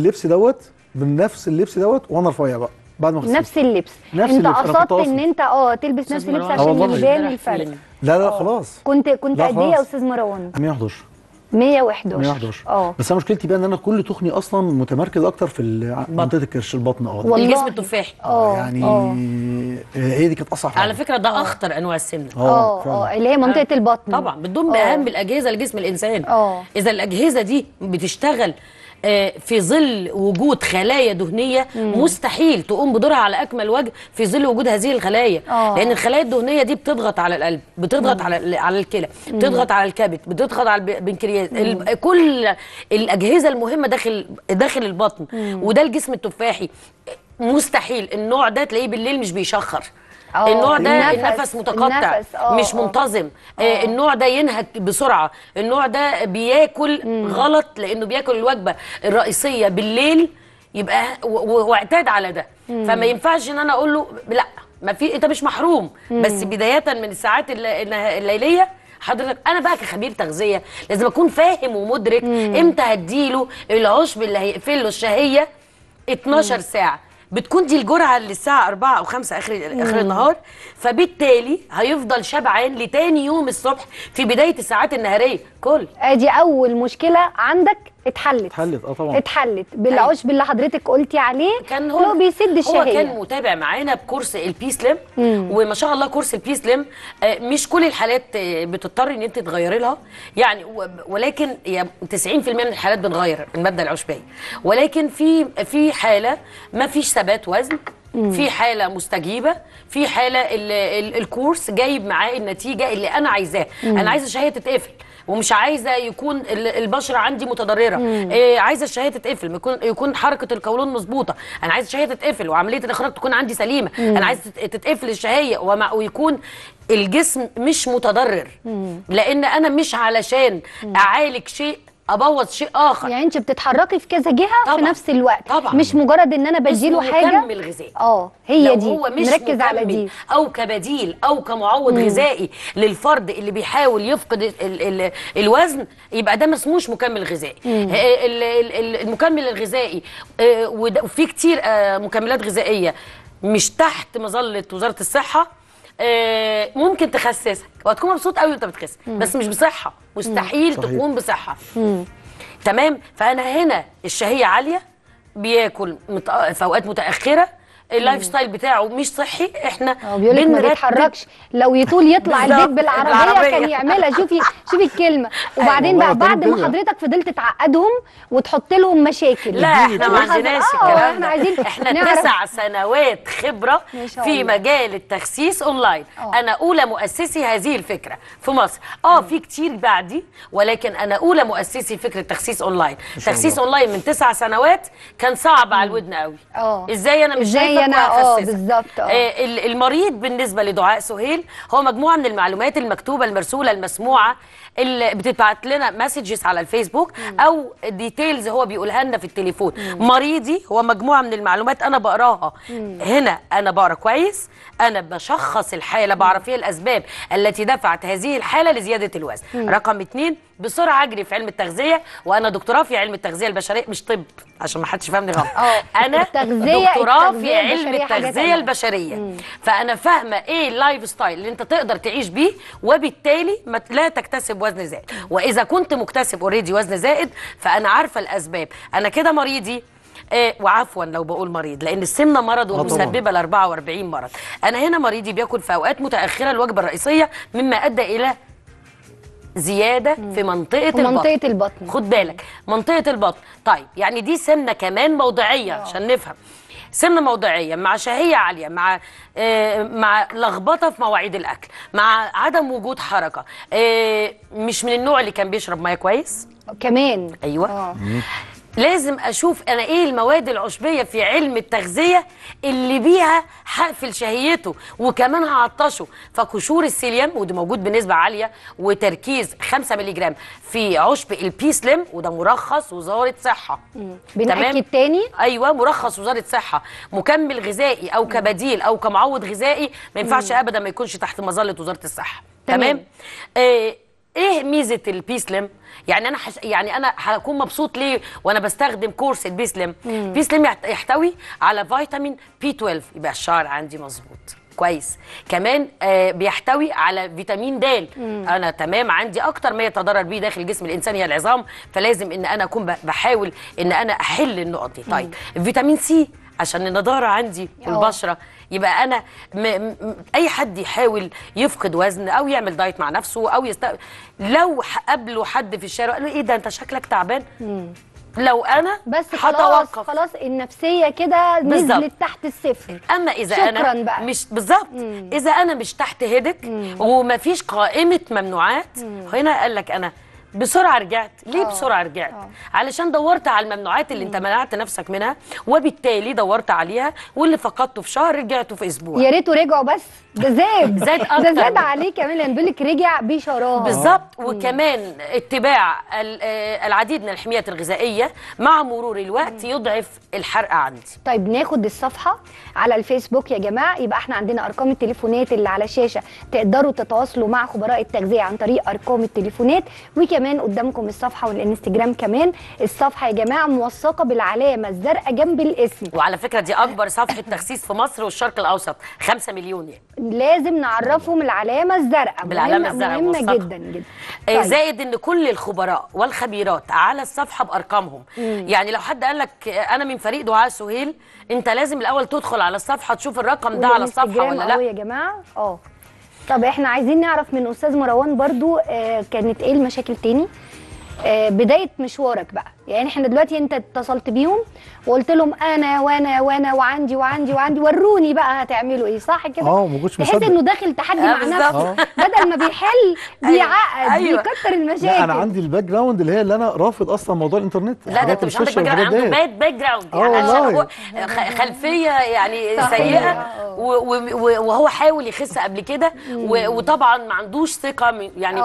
اللبس دوت وانا رفيع بقى بعد ما خسيت. نفس اللبس انت قصدت ان انت تلبس نفس اللبس عشان يبان الفرق. لا خلاص. كنت قد ايه يا استاذ مروان؟ 111. بس انا مشكلتي بقى ان انا كل تخني اصلا متمركز اكتر في منطقه الكرش، البطن. الجسم التفاحي. يعني هي دي كانت اصعب حاجه على فكره. ده اخطر انواع السمنه. اللي هي منطقه البطن. طبعا بتضم باهم الاجهزه لجسم الانسان. اذا الاجهزه دي بتشتغل في ظل وجود خلايا دهنيه، مستحيل تقوم بدورها على اكمل وجه في ظل وجود هذه الخلايا. لان الخلايا الدهنيه دي بتضغط على القلب، بتضغط على الكلى، بتضغط على الكبد، بتضغط على البنكرياس، كل الاجهزه المهمه داخل البطن. وده الجسم التفاحي. مستحيل النوع ده تلاقيه بالليل مش بيشخر. النوع ده النفس متقطع، مش منتظم. النوع ده ينهك بسرعه. النوع ده بياكل غلط، لانه بياكل الوجبه الرئيسيه بالليل، يبقى واعتاد على ده. فما ينفعش ان انا اقول له لا، ما في، انت مش محروم. بس بدايه من الساعات الليليه حضرتك، انا بقى كخبير تغذيه لازم اكون فاهم ومدرك امتى هديله العشب اللي هيقفل له الشهيه 12 ساعه. بتكون دي الجرعه للساعه 4 أو 5 اخر النهار، فبالتالي هيفضل شبعان لتاني يوم الصبح في بدايه الساعات النهاريه. ادي اول مشكله عندك اتحلت طبعا اتحلت بالعشب اللي حضرتك قلتي عليه. كان هو بيسد الشهيه. هو كان متابع معانا بكورس البي سليم، وما شاء الله كورس البي سليم مش كل الحالات بتضطر ان انت تغيري لها يعني، ولكن 90% من الحالات بنغير الماده العشبيه، ولكن في حاله ما فيش ثبات وزن، في حاله مستجيبه، في حاله الكورس جايب معاه النتيجه اللي انا عايزاها. انا عايزه الشهيه تتقفل، ومش عايزه يكون البشره عندي متضرره. عايزه الشهيه تتقفل، يكون حركه القولون مظبوطه. انا عايزه الشهيه تتقفل وعمليه الاخراج تكون عندي سليمه. انا عايزه تتقفل الشهيه ويكون الجسم مش متضرر، لان انا مش علشان اعالج شيء ابوظ شيء اخر. يعني انت بتتحركي في كذا جهه طبعًا في نفس الوقت. طبعا مش مجرد ان انا بديله حاجه مكمل غذائي. هي دي هو مش نركز على دي، او كبديل او كمعوض غذائي للفرد اللي بيحاول يفقد الوزن، يبقى ده ما اسموش مكمل غذائي. المكمل الغذائي وفي كتير مكملات غذائيه مش تحت مظله وزاره الصحه، ممكن تخسسك وهتكون مبسوط قوي وانت بتخس، بس مش بصحه. مستحيل تكون بصحه. تمام. فانا هنا الشهيه عاليه، بياكل في اوقات متاخره، اللايف ستايل بتاعه مش صحي، احنا بيقول لك ما بيتحركش، لو يطول يطلع البيت بالعربيه كان يعملها. شوفي الكلمه. وبعدين بقى بعد ما حضرتك فضلت تعقدهم وتحط لهم مشاكل. لا احنا ما عندناش الكلام ده، احنا 9 سنوات خبره في مجال التخسيس اونلاين. انا اولى مؤسسي هذه الفكره في مصر. في كتير بعدي، ولكن انا اولى مؤسسي فكره تخسيس اونلاين. تخسيس اونلاين من 9 سنوات كان صعب على الودن قوي. ازاي انا مش شايفك وهخسسك؟ بالظبط. المريض بالنسبه لدعاء سهيل هو مجموعه من المعلومات المكتوبه المرسوله المسموعه اللي بتبعت لنا مسجز على الفيسبوك او ديتيلز هو بيقولها لنا في التليفون. مريضي هو مجموعه من المعلومات انا بقراها. هنا انا بقرا كويس، انا بشخص الحاله، بعرف ايه الاسباب التي دفعت هذه الحاله لزياده الوزن. رقم 2 بسرعه اجري في علم التغذيه، وانا دكتوراه في علم التغذيه البشريه، مش طب عشان ما حدش يفهمني غلط. انا دكتوراه في علم التغذيه البشريه. فانا فاهمه ايه اللايف ستايل اللي انت تقدر تعيش بيه، وبالتالي لا تكتسب وزن زائد. واذا كنت مكتسب اوريدي وزن زائد فانا عارفه الاسباب. انا كده مريضي وعفوا لو بقول مريض، لان السمنه مرض ومسببه ل 44 مرض. انا هنا مريضي بياكل في اوقات متاخره الوجبه الرئيسيه، مما ادى الى زياده في منطقه البطن. خد بالك، منطقه البطن. طيب يعني دي سمنه كمان موضعيه عشان نفهم. سمنه موضعيه مع شهيه عاليه، مع لخبطه في مواعيد الاكل، مع عدم وجود حركه، مش من النوع اللي كان بيشرب ميه كويس كمان. ايوه. لازم اشوف انا ايه المواد العشبيه في علم التغذيه اللي بيها هقفل شهيته وكمان هعطشه. فقشور السيليوم وده موجود بنسبه عاليه وتركيز 5 مللي جرام في عشب البي سليم، وده مرخص وزاره صحه. بنأكد تاني. ايوه مرخص وزاره صحه. مكمل غذائي او كبديل او كمعوض غذائي ما ينفعش ابدا ما يكونش تحت مظله وزاره الصحه. تمام. ايه ميزه البي سليم؟ يعني انا هكون مبسوط ليه وانا بستخدم كورس البي سليم؟ بي سليم يحتوي على فيتامين بي 12، يبقى الشعر عندي مظبوط كويس. كمان بيحتوي على فيتامين د. انا تمام عندي اكتر ما يتضرر بيه داخل جسم الانسان هي العظام، فلازم ان انا اكون بحاول ان انا احل النقط دي. طيب فيتامين سي عشان النضاره عندي والبشره. يبقى انا اي حد يحاول يفقد وزن او يعمل دايت مع نفسه او لو قابله حد في الشارع قال له ايه ده انت شكلك تعبان، لو انا بس خلاص النفسيه كده نزلت تحت الصفر. اما اذا انا بقى. مش بالظبط، اذا انا مش تحت هيدك ومفيش قائمه ممنوعات، هنا قال لك انا بسرعه رجعت. ليه بسرعه رجعت؟ علشان دورت على الممنوعات اللي انت منعت نفسك منها، وبالتالي دورت عليها، واللي فقدته في شهر رجعته في اسبوع. يا ريته رجعوا بس ده زاد اكتر. ده زاد عليه كمان، لان بيقول لك رجع بشراهه بالظبط. وكمان اتباع العديد من الحميات الغذائيه مع مرور الوقت يضعف الحرق عندي. طيب ناخد الصفحه على الفيسبوك يا جماعه. يبقى احنا عندنا ارقام التليفونات اللي على الشاشه، تقدروا تتواصلوا مع خبراء التغذيه عن طريق ارقام التليفونات، وكمان قدامكم الصفحه والانستجرام كمان. الصفحه يا جماعه موثقه بالعلامه الزرقاء جنب الاسم، وعلى فكره دي اكبر صفحه تخسيس في مصر والشرق الاوسط، 5 مليون يعني. لازم نعرفهم العلامه الزرقاء، بالعلامه الزرقاء مهمه جدا جدا. طيب. زائد ان كل الخبراء والخبيرات على الصفحه بارقامهم. يعني لو حد قال لك انا من فريق دعاء سهيل، انت لازم الاول تدخل على الصفحه تشوف الرقم ده على الصفحه ولا لا. يا جماعه طب احنا عايزين نعرف من استاذ مروان برضو كانت ايه المشاكل تاني بدايه مشوارك بقى. يعني احنا دلوقتي انت اتصلت بيهم وقلت لهم انا وانا وانا وعندي وعندي وعندي، وروني بقى هتعملوا ايه، صح كده؟ ما كنتش مصدق. تحس انه داخل تحدي مع نفسه، بدل ما بيحل بيعقد. بيكتر المشاكل. لا انا عندي الباك جراوند اللي انا رافض اصلا موضوع الانترنت. لا ده انت مش عندك باك جراوند، عنده باك جراوند يعني خلفيه يعني سيئه، وهو حاول يخس قبل كده، وطبعا ما عندوش ثقه يعني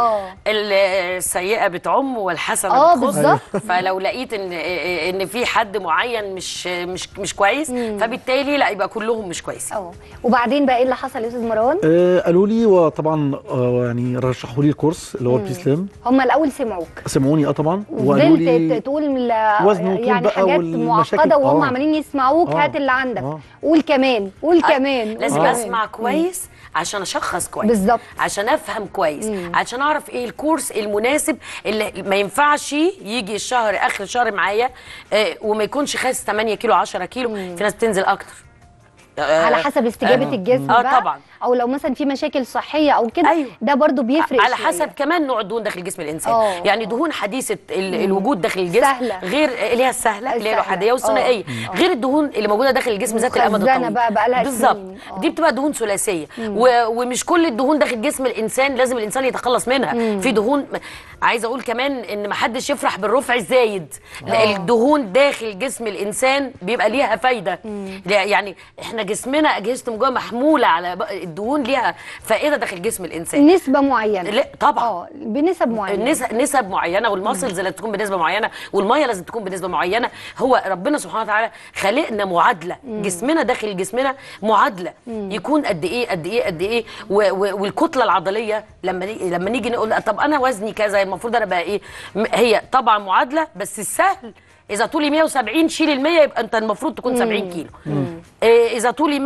السيئه بتعم والحسنه بتخص. فلو لقيت ان في حد معين مش كويس، فبالتالي لا يبقى كلهم مش كويسين. وبعدين بقى ايه اللي حصل يا استاذ مروان؟ قالوا لي، وطبعا يعني رشحوا لي الكورس اللي هو البي سليم. هم الاول سمعوني طبعا، وقالوا لي تقول يعني حاجات معقده وهم عمالين يسمعوك. هات اللي عندك، قول كمان قول كمان. لازم اسمع كويس عشان اشخص كويس بالظبط، عشان افهم كويس، عشان اعرف ايه الكورس المناسب اللي ما ينفعش يجي الشهر اخر الشهر معايا وما يكونش خاسس 8 كيلو 10 كيلو. في ناس بتنزل اكتر على حسب استجابه الجسم بقى. طبعا. او لو مثلا في مشاكل صحيه او كده. أيوه. ده برضو بيفرق على شوية. حسب كمان نوع الدهون داخل جسم الانسان. يعني دهون حديثه الوجود داخل الجسم سهلة. غير اللي هي السهله اللي هي الحاديه والثنائيه، غير الدهون اللي موجوده داخل الجسم ذات الامد الطويل بقى لها بالظبط. سنين. دي بتبقى دهون ثلاثيه، ومش كل الدهون داخل جسم الانسان لازم الانسان يتخلص منها. في دهون عايزه اقول كمان ان ما حدش يفرح بالرفع الزايد. الدهون داخل جسم الانسان بيبقى ليها فايده. يعني احنا جسمنا اجهزه من جوه محموله على الدهون، ليها فائده داخل جسم الانسان. نسبه معينه. لا طبعا. بنسب معينه. نسب معينه، والماسلز لازم تكون بنسبه معينه، والميه لازم تكون بنسبه معينه. هو ربنا سبحانه وتعالى خلقنا معادله. جسمنا داخل جسمنا معادله يكون قد ايه قد ايه قد ايه. والكتله العضليه لما نيجي نقول طب انا وزني كذا المفروض انا بقى ايه، هي طبعا معادله، بس السهل اذا طولي 170 شيل ال 100 يبقى انت المفروض تكون 70 كيلو. اذا طولي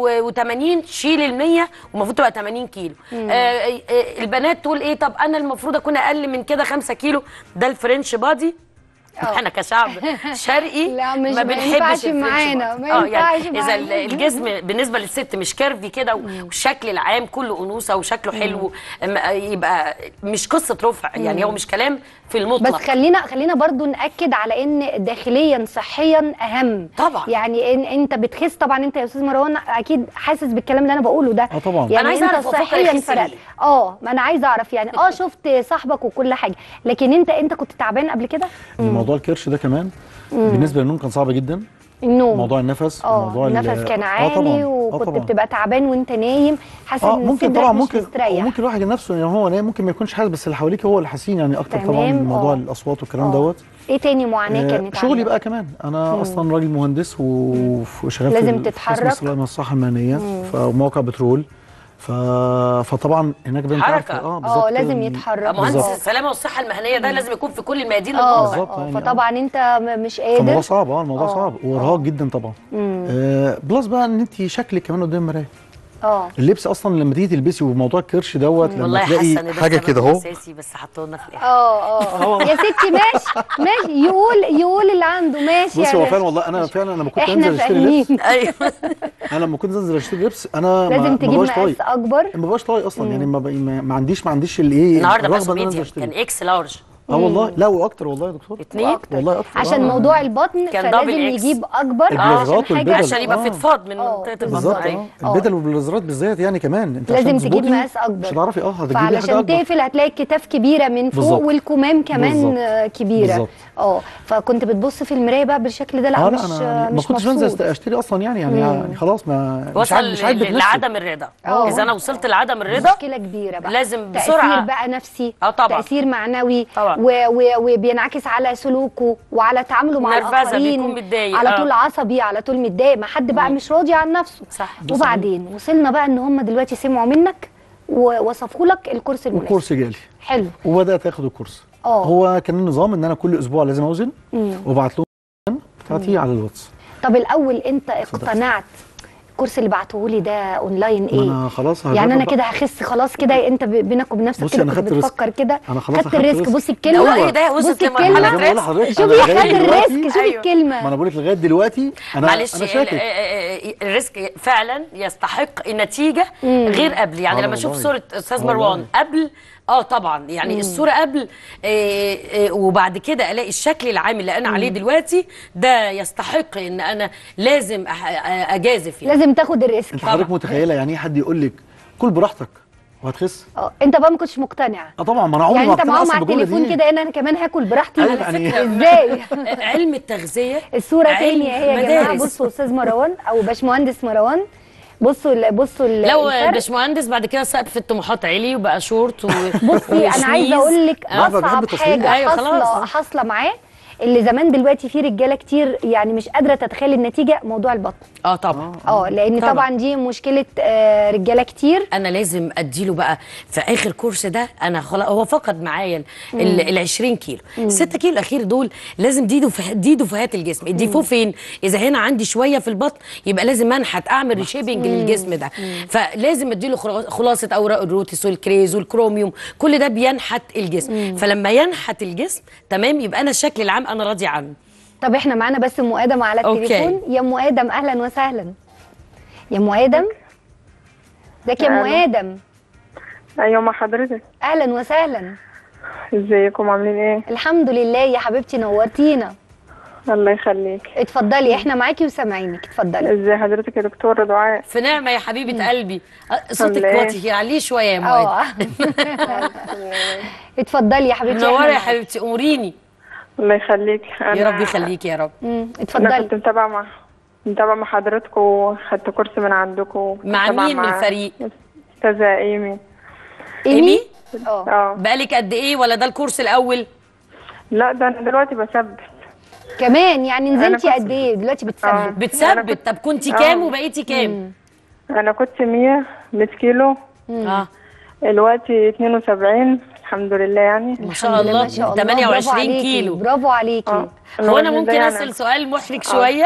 180 شيل ال 100 والمفروض تبقى 80 كيلو. البنات تقول ايه، طب انا المفروض اكون اقل من كده 5 كيلو. ده الفرنش بادي. احنا كشعب شرقي لا مش ما بنحبش معانا، ما ينفعش يعني اذا الجسم بالنسبه للست مش كيرفي كده والشكل العام كله انوثه وشكله حلو، يبقى مش قصه رفع. يعني هو مش كلام في المطلق. بس خلينا برضو ناكد على ان داخليا صحيا اهم طبعا. يعني انت بتخس طبعا. انت يا استاذ مروان اكيد حاسس بالكلام اللي انا بقوله ده. طبعا. يعني انا عايزه انت اعرف صحيا فرقت. ما انا عايزه اعرف يعني شفت صاحبك وكل حاجه، لكن انت كنت تعبان قبل كده؟ موضوع الكرش ده كمان بالنسبه للنوم كان صعب جدا. النوم، موضوع النفس، موضوع النفس كان عالي. وكنت بتبقى تعبان وانت نايم، حاسس ان ممكن طبعا مش مستريح. ممكن الواحد نفسه يعني هو نايم ممكن ما يكونش حاسس، بس اللي حواليك هو اللي حاسين يعني اكتر. طبعا موضوع الاصوات والكلام دوت. ايه تاني معاناه كانت شغلي بقى كمان. انا اصلا راجل مهندس وشغال لازم تتحرك في الصحه المهنيه في موقع بترول. فطبعا هناك بنت حركه. لازم يتحرك. مهندس السلامه والصحه المهنيه ده لازم يكون في كل الميادين بالظبط. يعني فطبعا انت مش قادر. الموضوع صعب. الموضوع صعب وارهاق جدا طبعا. بلس بقى ان انت شكلك كمان قدام المرايه. اللبس اصلا لما تيجي تلبسي وموضوع الكرش دوت لما تلاقي حاجه كده اهو اساسي، بس حطوا لنا في الاخر. يا ستي ماشي يقول اللي عنده ماشي. بصي هو فعلا والله انا لما كنت انزل اشتري لبس ايوه انا لما كنت انزل اشتري لبس انا لازم تجيب مقاس اكبر. ما بقاش طايق اصلا. يعني ما عنديش الايه النهارده بس ميديا كان اكس لارج. والله لا واكتر والله يا دكتور. 2 والله اكتر عشان موضوع البطن فلازم يجيب اكبر عشان يبقى فضفاض من منطقه البطن. البدل والبلازرات بالذات يعني كمان انت لازم تجيب مقاس اكبر. مش هتعرفي هتجيبي حاجه اكبر. فعشان تقفل هتلاقي الكتاف كبيره من فوق والكمام كمان كبيره. فكنت بتبص في المرايه بقى بالشكل ده. لا مش ما كنتش بنزل اشتري اصلا يعني خلاص ما وصل لعدم الرضا. اذا انا وصلت لعدم الرضا مشكله كبيره بقى. لازم بسرعه تاثير بقى نفسي. طبعا. تاثير معنوي طبعا. وبينعكس على سلوكه وعلى تعامله مع الاخرين. على طول عصبي، على طول متضايق، ما حد بقى مش راضي عن نفسه. صح. وبعدين وصلنا بقى ان هم دلوقتي سمعوا منك ووصفوا لك الكورس المناسب. الكورس جالي حلو وبدات اخد الكورس. هو كان النظام ان انا كل اسبوع لازم اوزن وابعت لهم بتاعتي على الواتس. طب الاول انت اقتنعت الكورس اللي بعته لي ده اونلاين ايه؟ انا خلاص يعني انا كده هخس خلاص كده. انت بينك وبين نفسك كده كنت بتفكر كده. خدت الريسك. بصي الكلمه ايه ده وصلت لمرحله ريسك. شوفي خدت الريسك. شوفي الكلمه. ما انا بقول لك لغايه دلوقتي انا شاكك. الريسك فعلا يستحق النتيجه غير قبل. يعني لما اشوف صوره استاذ مروان قبل طبعا يعني الصوره قبل وبعد كده الاقي الشكل العام اللي انا عليه دلوقتي ده يستحق ان انا لازم اجازف. يعني لازم تاخد الريسك. انت حضرتك متخيله يعني ايه حد يقول لك كل براحتك وهتخس؟ انت بقى ما كنتش مقتنع. طبعا ما انا عمري يعني انت معاهم على التليفون كده انا كمان هاكل براحتي. ازاي؟ علم التغذيه الصوره تانية اهي يا جماعه. بصوا استاذ مروان او باشمهندس مروان. بصوا لو باشمهندس بعد كده سقف الطموحات عالي وبقى شورت بصي انا عايزه اقول لك اصعب حاجه حاصله معاه اللي زمان دلوقتي في رجاله كتير يعني مش قادره تتخيل النتيجه موضوع البطن. طبعا. لان طبعا دي مشكله رجاله كتير. انا لازم اديله بقى في اخر كورس ده. انا خلاص هو فقد معايا ال 20 كيلو. ال 6 كيلو الاخير دول لازم دي دفوهات الجسم. الديفو فين؟ اذا هنا عندي شويه في البطن يبقى لازم انحت اعمل ريشيبنج للجسم ده. فلازم اديله خلاصه اوراق الروتس والكريز والكروميوم. كل ده بينحت الجسم. فلما ينحت الجسم تمام يبقى انا الشكل العام انا راضي عنه. طب احنا معانا بس ام ادم على التليفون. يا ام ادم اهلا وسهلا. يا ام ادم. ازيك يا ام ألو. ادم؟ ايوه مع حضرتك. اهلا وسهلا. ازيكم عاملين ايه؟ الحمد لله يا حبيبتي، نورتينا. الله يخليك. اتفضلي، احنا معاكي وسامعينك، اتفضلي. ازي حضرتك يا دكتور دعاء؟ في نعمه يا حبيبه قلبي. صوتك الحمد لله. واطي، عليه شويه يا مواد. اتفضلي يا حبيبتي. منوره إحنا يا معاكي. حبيبتي، اموريني. الله يخليك. يا رب يخليك يا رب. انا اتفضلي. كنت متابعه مع حضرتك وخدت كورس من عندكم. مع مين من الفريق؟ استاذه ايمي. ايمي؟ اه بقالك قد ايه ولا ده الكورس الاول؟ لا ده انا دلوقتي بثبت. كمان يعني نزلتي أنا كنت- قد ايه دلوقتي بتثبت؟ بتثبت. طب كنتي كام وبقيتي كام؟ انا كنت 100 كيلو، اه دلوقتي 72 الحمد لله يعني. ما شاء الله. ما شاء الله. 28 برافو عليكي، كيلو. برافو عليكي. اه هو انا الوزن ممكن ده يعني- اسال سؤال محرج شويه؟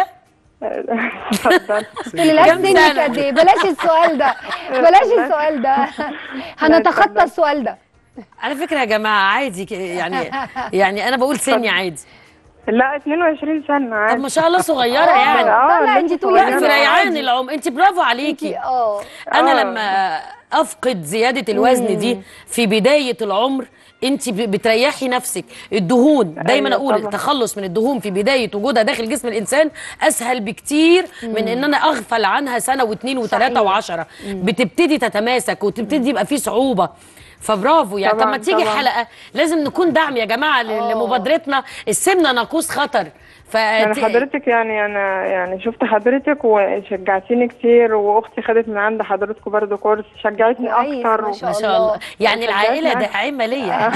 اتفضل. تقولي لها كام سنك سنة؟ قد ايه؟ بلاش السؤال ده، بلاش السؤال ده. هنتخطى اتفضل. السؤال ده. على فكره يا جماعه عادي يعني انا بقول سني عادي. لا 22 سنه طب عادي. ما شاء الله صغيره يعني. لا لا، انت تقولي لا في صغيرة ريعان عادي. العمر. انت برافو عليكي. انا لما افقد زياده الوزن دي في بدايه العمر، انت بتريحي نفسك. الدهون دايما أيوة اقول طبعا. التخلص من الدهون في بدايه وجودها داخل جسم الانسان اسهل بكتير من ان انا اغفل عنها سنه واثنين وثلاثه وعشرة. بتبتدي تتماسك وتبتدي يبقى في صعوبه. فبرافو يعني. طب طبعاً، ما تيجي طبعاً. حلقه لازم نكون دعم يا جماعه لمبادرتنا السمنه ناقوس خطر. انا حضرتك يعني انا يعني شفت حضرتك وشجعتيني كتير، واختي خدت من عند حضرتك برضه كورس شجعتني كويس، اكتر. ما شاء ما شاء الله. يعني شجعتني العائله أكتر. داعمه ليا.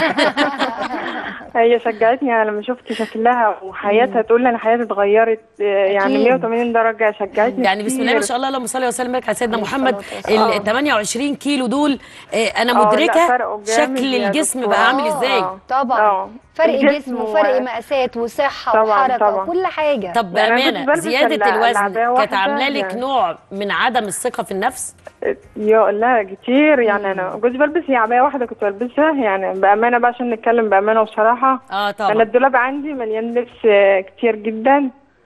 هي شجعتني. انا لما شفت شكلها وحياتها تقول لي انا حياتي اتغيرت يعني أكيد. 180 درجه. شجعتني يعني بسم الله ما شاء الله، اللهم صل وسلم وبارك على سيدنا محمد. ال 28 كيلو دول انا لا، مدركه فرقوا جامد شكل يا الجسم دكتور. بقى عامل ازاي. طبعا فرق الجسم جسم وفرق مقاسات وصحه طبعاً، وحركه طبعاً. وكل حاجه. طب يعني أنا كنت بامانه بلبس زياده الوزن العباية كانت واحدة عامله لك يعني. نوع من عدم الثقه في النفس؟ يا لا كتير يعني. انا كنت بلبس هي عبايه واحده كنت بلبسها يعني بامانه بقى عشان نتكلم بامانه وصراحه. طبعا. انا الدولاب عندي مليان لبس كتير جدا.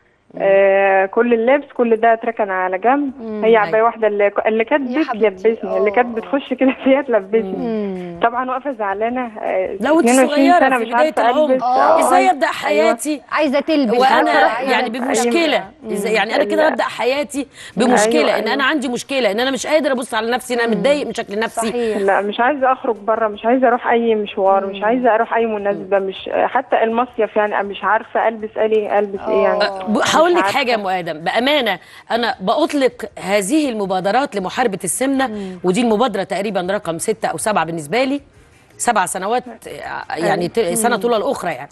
كل اللبس كل ده اتركن على جنب. هي عبايه واحده اللي كانت يا حبيبتي. بتلبسني، اللي كانت بتخش كده فيها تلبسني. طبعا واقفه زعلانه. لو انت 22 صغيره سنه في مش بدايه عارفه العمر البس. ازاي ابدا حياتي عايزه تلبس وانا عايزة يعني بمشكله؟ يعني انا كده ببدا حياتي بمشكله. أيوة، ان انا عندي مشكله، ان انا مش قادر ابص على نفسي، ان انا متضايق من شكل نفسي. صحيح. لا مش عايزه اخرج بره، مش عايزه اروح اي مشوار، مش عايزه اروح اي مناسبه، مش حتى المصيف يعني مش عارفه البس ايه يعني. هقول مش لك عارفة. حاجه يا ام ادم بامانه، انا باطلق هذه المبادرات لمحاربه السمنه، ودي المبادره تقريبا رقم 6 أو 7 بالنسبه لي. 7 سنوات يعني سنه طول الاخرى يعني.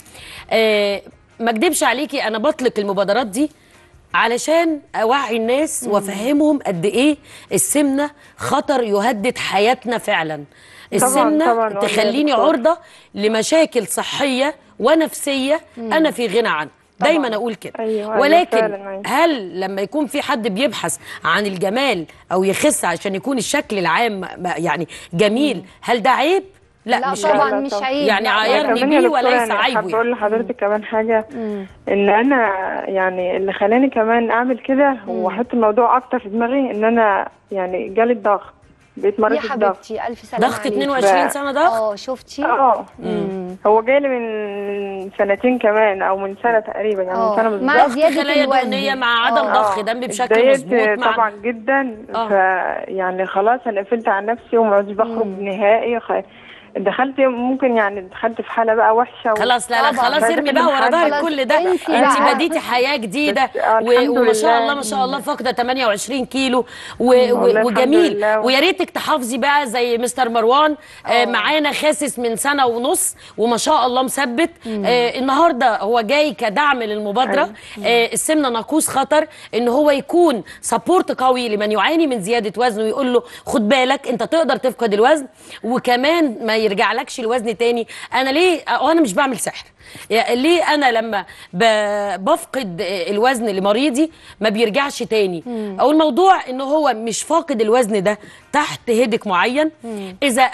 ما اكدبش عليكي، انا بطلق المبادرات دي علشان اوعي الناس وافهمهم قد ايه السمنه خطر يهدد حياتنا فعلا. السمنه طبعاً تخليني دكتور. عرضه لمشاكل صحيه ونفسيه انا في غنى عنها. دايما اقول كده. أيوة ولكن فعلاً. هل لما يكون في حد بيبحث عن الجمال او يخس عشان يكون الشكل العام يعني جميل، هل ده عيب؟ لا مش طبعا عيب. مش عيب. يعني لا، عايرني كمان يا بيه دكتور وليس يعني عيبه حابه اقول يعني. لحضرتك كمان حاجه. ان انا يعني اللي خلاني كمان اعمل كده واحط الموضوع اكتر في دماغي ان انا يعني جالي الضغط، بقيت يا مريضه الضغط. حبيبتي الف سلامه ضغط عليكي. 22 سنه ضغط؟ شفتي. هو جاي من سنتين كمان او من سنه تقريبا يعني من سنه بالظبط. مع زياده خلايا الوزن دهنيه مع عدم ضخ دم بشكل اتضايقت مظبوط مع طبعا جدا. يعني خلاص انا قفلت على نفسي وما عدتش بخرج نهائي. دخلت ممكن يعني دخلت في حاله بقى وحشه خلاص. لا طبعاً. خلاص ارمي بقى ورا ظهرك كل ده. انسي انت بقى. بديتي حياه جديده الحمد وما شاء لله. الله ما شاء الله فاقده 28 كيلو والله الحمد وجميل. لله. ويا ريتك تحافظي بقى زي مستر مروان معانا خاسس من سنه ونص وما شاء الله مثبت. النهارده هو جاي كدعم للمبادره. السمنه ناقوس خطر، ان هو يكون سبورت قوي لمن يعاني من زياده وزن ويقول له خد بالك انت تقدر تفقد الوزن وكمان ما يرجعلكش الوزن تاني. انا ليه وانا مش بعمل سحر؟ ليه انا لما بفقد الوزن لمريضي ما بيرجعش تاني؟ او الموضوع ان هو مش فاقد الوزن ده تحت هدك معين. اذا انا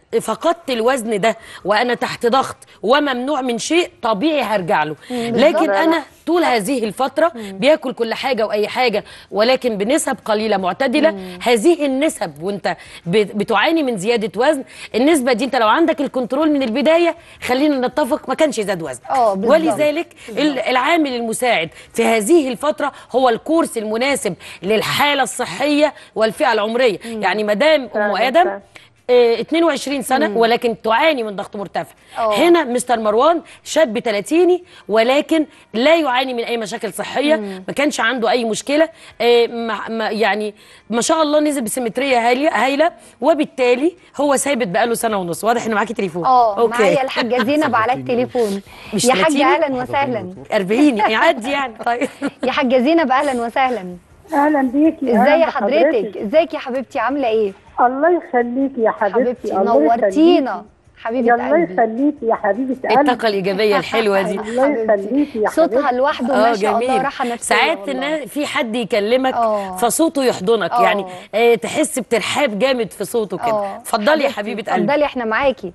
فقدت الوزن ده وانا تحت ضغط وممنوع من شيء، طبيعي هرجع له. لكن انا طول هذه الفتره بياكل كل حاجه واي حاجه، ولكن بنسب قليله معتدله. هذه النسب وانت بتعاني من زياده وزن، النسبه دي انت لو عندك الكنترول من البدايه، خلينا نتفق، ما كانش زاد وزن. ولذلك العامل المساعد في هذه الفتره هو الكورس المناسب للحاله الصحيه والفئه العمريه. يعني مدام ام ادم 22 سنة ولكن تعاني من ضغط مرتفع. هنا مستر مروان شاب 30 ولكن لا يعاني من أي مشاكل صحية، ما كانش عنده أي مشكلة. يعني ما شاء الله نزل بسيمترية هايلة، وبالتالي هو ثابت بقاله سنة ونص. واضح إن معاكي تليفون. معايا الحاجة زينب على التليفون. يا حاجة أهلا وسهلا. 40 يعدي يعني. طيب يا حاجة زينب أهلا وسهلا. اهلا بيكي. ازاي حضرتك؟ ازيك يا حبيبتي؟ عامله ايه؟ الله يخليكي يا حبيبتي. نورتينا حبيبه قلبي. الله يخليكي يا حبيبه قلبي. الطاقه الايجابيه الحلوه دي. الله يخليكي يا حبيبتي. صوتها لوحده ما شاء الله راحه نفسيه. ساعات في حد يكلمك فصوته يحضنك، يعني تحس بترحاب جامد في صوته كده. اتفضلي يا حبيبه قلبي. اتفضلي احنا معاكي.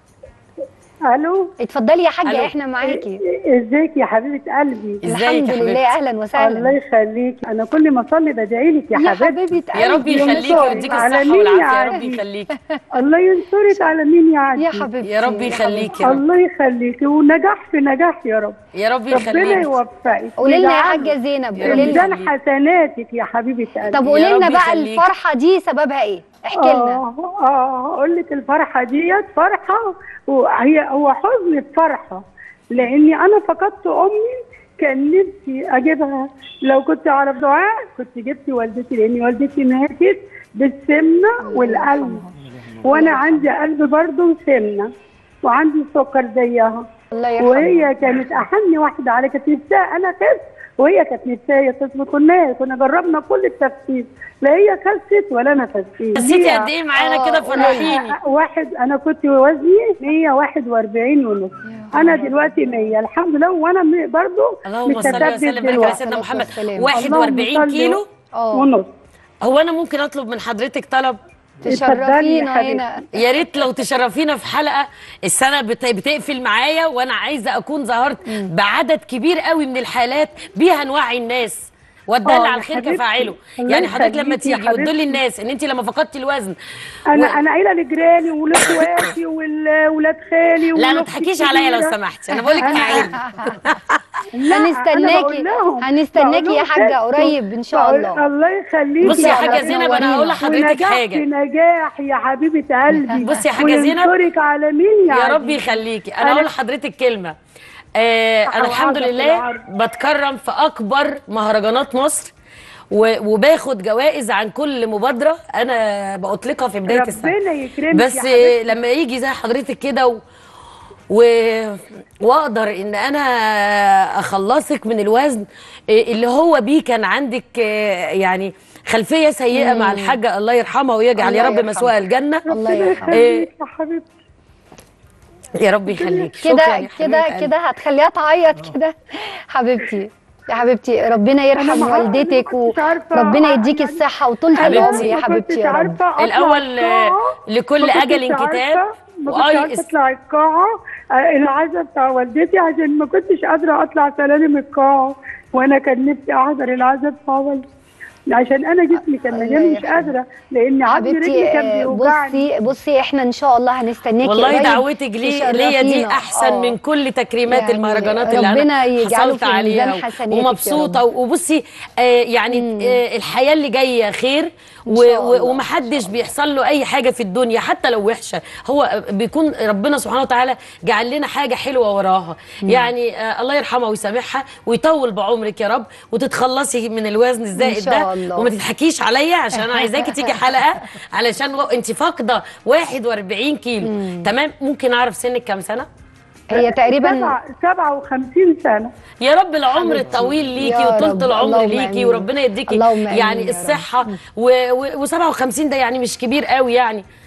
الو اتفضلي يا حاجه احنا معاكي. ازيك يا حبيبه قلبي؟ الحمد لله اهلا وسهلا. الله يخليكي. انا كل ما اصلي بدعي لك يا حبيبتي. قلبي. يا رب يخليكي ويديك الصحه والعافيه. يا رب يخليكي. الله ينصرك على مين يا حبيبتي. يا رب يخليكي. الله يخليكي ونجاح في نجاح يا رب. يا رب يخليكي. ربنا يوفقك. قولي لنا يا حاجه زينب، قولي لنا ميزان حسناتك يا حبيبه قلبي. طب قولي لنا بقى الفرحه دي سببها ايه؟ احكي لنا. هقول لك الفرحه ديت فرحه، هو حزن فرحه، لاني انا فقدت امي. كان نفسي اجيبها، لو كنت اعرف دعاء كنت جبت والدتي، لان والدتي ماتت بالسمنه والقلب، وانا عندي قلب برضه وسمنه وعندي سكر زيها. الله يرحمها. وهي كانت احن واحده على، كانت نفسها انا خس وهي كانت نفسها تظبط. كنا جربنا كل التفكير، لا هي خست ولا انا خسيت. خسيتي قد ايه معانا كده؟ فرحيني. انا كنت وزني 141 ونص، انا دلوقتي 100 الحمد لله. وانا برضه اللهم صل وسلم على سيدنا محمد. 41 كيلو ونص. هو انا ممكن اطلب من حضرتك طلب؟ تشرفينا هنا. يا ريت لو تشرفينا في حلقه. السنه بتقفل معايا وانا عايزه اكون ظهرت بعدد كبير قوي من الحالات بيها نوعي الناس والدل على الخير كفاعله. يعني حضرتك لما تيجي وتدلي الناس ان انت لما فقدتي الوزن. انا قايله لجيراني وولاد اخواتي وولاد خالي. لا ما تحكيش عليا لو سمحتي، انا بقول لك عيب. هنستناكي يا حاجه قريب ان شاء الله. الله يخليكي. بصي يا حاجه زينب، انا هقول لحضرتك حاجه. نجاح يا حبيبه قلبي. بصي يا حاجه زينب، وينصرك على مين يا رب يخليكي. انا هقول لحضرتك كلمه. انا الحمد لله بتكرم في اكبر مهرجانات مصر، وباخد جوائز عن كل مبادره انا بأطلقها في بدايه السنه. ربنا يكرمك. بس لما يجي زي حضرتك كده واقدر ان انا اخلصك من الوزن اللي هو بيه كان عندك يعني خلفيه سيئه مع الحاجه، الله يرحمها ويجعل يا رب مسواها الجنه. الله يخليك يا حبيبتي. يا رب يخليك. كده هتخليها تعيط كده. حبيبتي يا حبيبتي، ربنا يرحم والدتك وربنا يديكي الصحه وطولة العمر يا حبيبتي يا رب. الاول لكل اجل كتاب. اطلع القاعه العزاء بتاع والدتي عشان ما كنتش قادره اطلع سلالم القاعه، وانا كان نفسي احضر العزاء بتاع والدتي عشان انا جسمي كان مليان مش قادره، لان عظم رجلي كان بيوجعني. بصي احنا ان شاء الله هنستناكي. والله دعوتك ليا دي احسن من كل تكريمات يعني المهرجانات اللي انا حصلت عليها ومبسوطه. وبصي يعني الحياه اللي جايه خير، ومحدش بيحصل له اي حاجه في الدنيا حتى لو وحشه، هو بيكون ربنا سبحانه وتعالى جعل لنا حاجه حلوه وراها. يعني الله يرحمها ويسامحها ويطول بعمرك يا رب، وتتخلصي من الوزن الزائد ده. وما تضحكيش عليا عشان انا عايزاكي تيجي حلقه علشان انت فاقده 41 كيلو. تمام. ممكن اعرف سنك كام سنه؟ هي تقريبا 57 سنه. يا رب العمر الطويل ليكي وطولة العمر ليكي، وربنا يديكي يعني الصحه. و57 ده يعني مش كبير قوي يعني.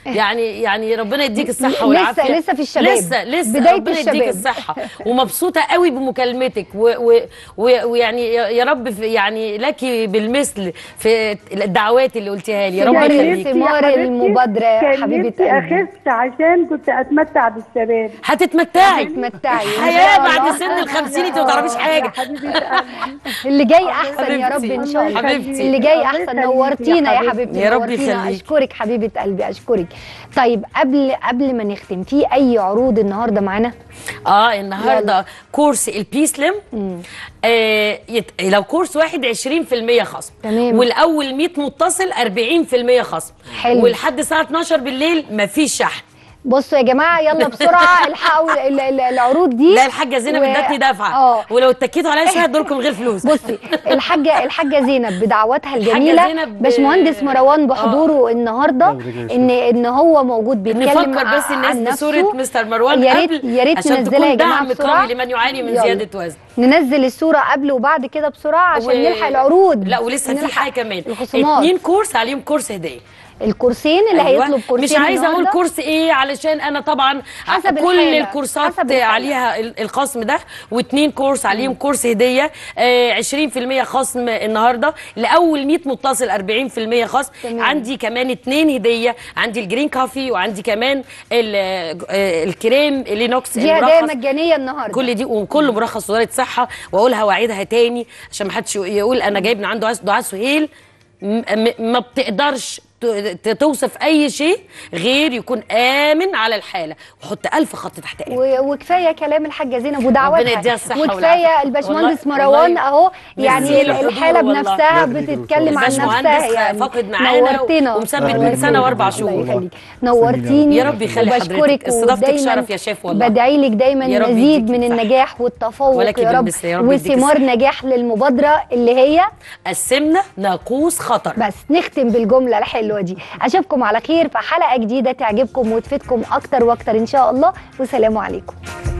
يعني ربنا يديك الصحه والعافيه. لسه في الشباب، لسه بداية ربنا الشباب. يديك الصحه، ومبسوطه قوي بمكالمتك ويعني يا رب يعني لك بالمثل في الدعوات اللي قلتيها لي. يا رب ثمار يخليك. ثمار المبادره يا كان حبيبه نفسي قلبي. اخس عشان كنت اتمتع بالشباب. هتتمتعي هتتمتعي إن حياه شاء الله. بعد سن ال50 انت ما تعرفيش حاجه. حبيبه قلبي. اللي جاي احسن يا رب حبيبتي. ان شاء الله. حبيبتي. اللي جاي الله احسن. يخليكي يا نورتينا يا حبيبتي. حبيبتي، يا رب نورتينا. يخليك. اشكرك حبيبه قلبي، اشكرك. طيب قبل ما نختم، في اي عروض النهارده معانا؟ النهارده كورس البي سليم، لو كورس واحد 20% خصم، تمام. والاول 100 متصل 40% خصم، حلو. ولحد الساعه 12 بالليل مفيش شحن. بصوا يا جماعه يلا بسرعه الحقوا العروض دي. لا الحاجه زينب ادتني دفعه، ولو اتكيتوا عليا شويه هدولكم غير فلوس. بصي الحاجه زينب بدعواتها الجميله، زينب باشمهندس مروان بحضوره النهارده ان هو موجود بيتكلم نفكر بس الناس عن نفسه. بصوره مستر مروان يا ريت قبل، يا ريت عشان ننزلها يا تكون جماعه دعم بسرعه قوي لمن يعاني من يلا. زياده وزن. ننزل الصوره قبل وبعد كده بسرعه عشان نلحق العروض. لا ولسه في نلحق حاجه كمان، الخصومات. 2 كورس عليهم كورس هديه. الكورسين اللي هيطلب كورسين مش عايزه اقول النهاردة. كورس ايه علشان انا طبعا حسب كل الحالة. الكورسات حسب الحالة. عليها الخصم ده، و2 كورس عليهم كورس هديه، 20% خصم النهارده، لاول 100 متصل 40% خصم. تمام. عندي كمان 2 هديه، عندي الجرين كافي وعندي كمان الكريم لينوكس دي هدايا مجانيه النهارده. كل دي وكله مرخص وزاره الصحه، واقولها واعيدها تاني عشان ما حدش يقول انا جايب من عنده دعاء سهيل. ما بتقدرش توصف اي شيء غير يكون امن على الحاله، وحط 1000 خط تحت امن. وكفايه كلام الحاجه زينب ودعواتها، ربنا يديها الصحه وكفايه والعافيه. الباشمهندس والله مروان اهو، يعني ميرسي لحضوره الحاله والله. بنفسها بتتكلم عن نفسها. الباشمهندس يعني فاقد معانا نورتنا ومثبت من سنه و4 شهور. الله يخليك، نورتيني. يا رب يخلي حضرتك، استضافتك شرف يا شيف والله. بدعي لك دايما يا رب مزيد يديك من الصحة. النجاح والتفوق ولك يا رب، بالمثل، يا رب يديك وثمار الصحة. نجاح للمبادره اللي هي السمنه ناقوس خطر. بس نختم بالجمله الحلوه دي. اشوفكم على خير في حلقه جديده تعجبكم وتفيدكم اكتر واكتر ان شاء الله، والسلام عليكم.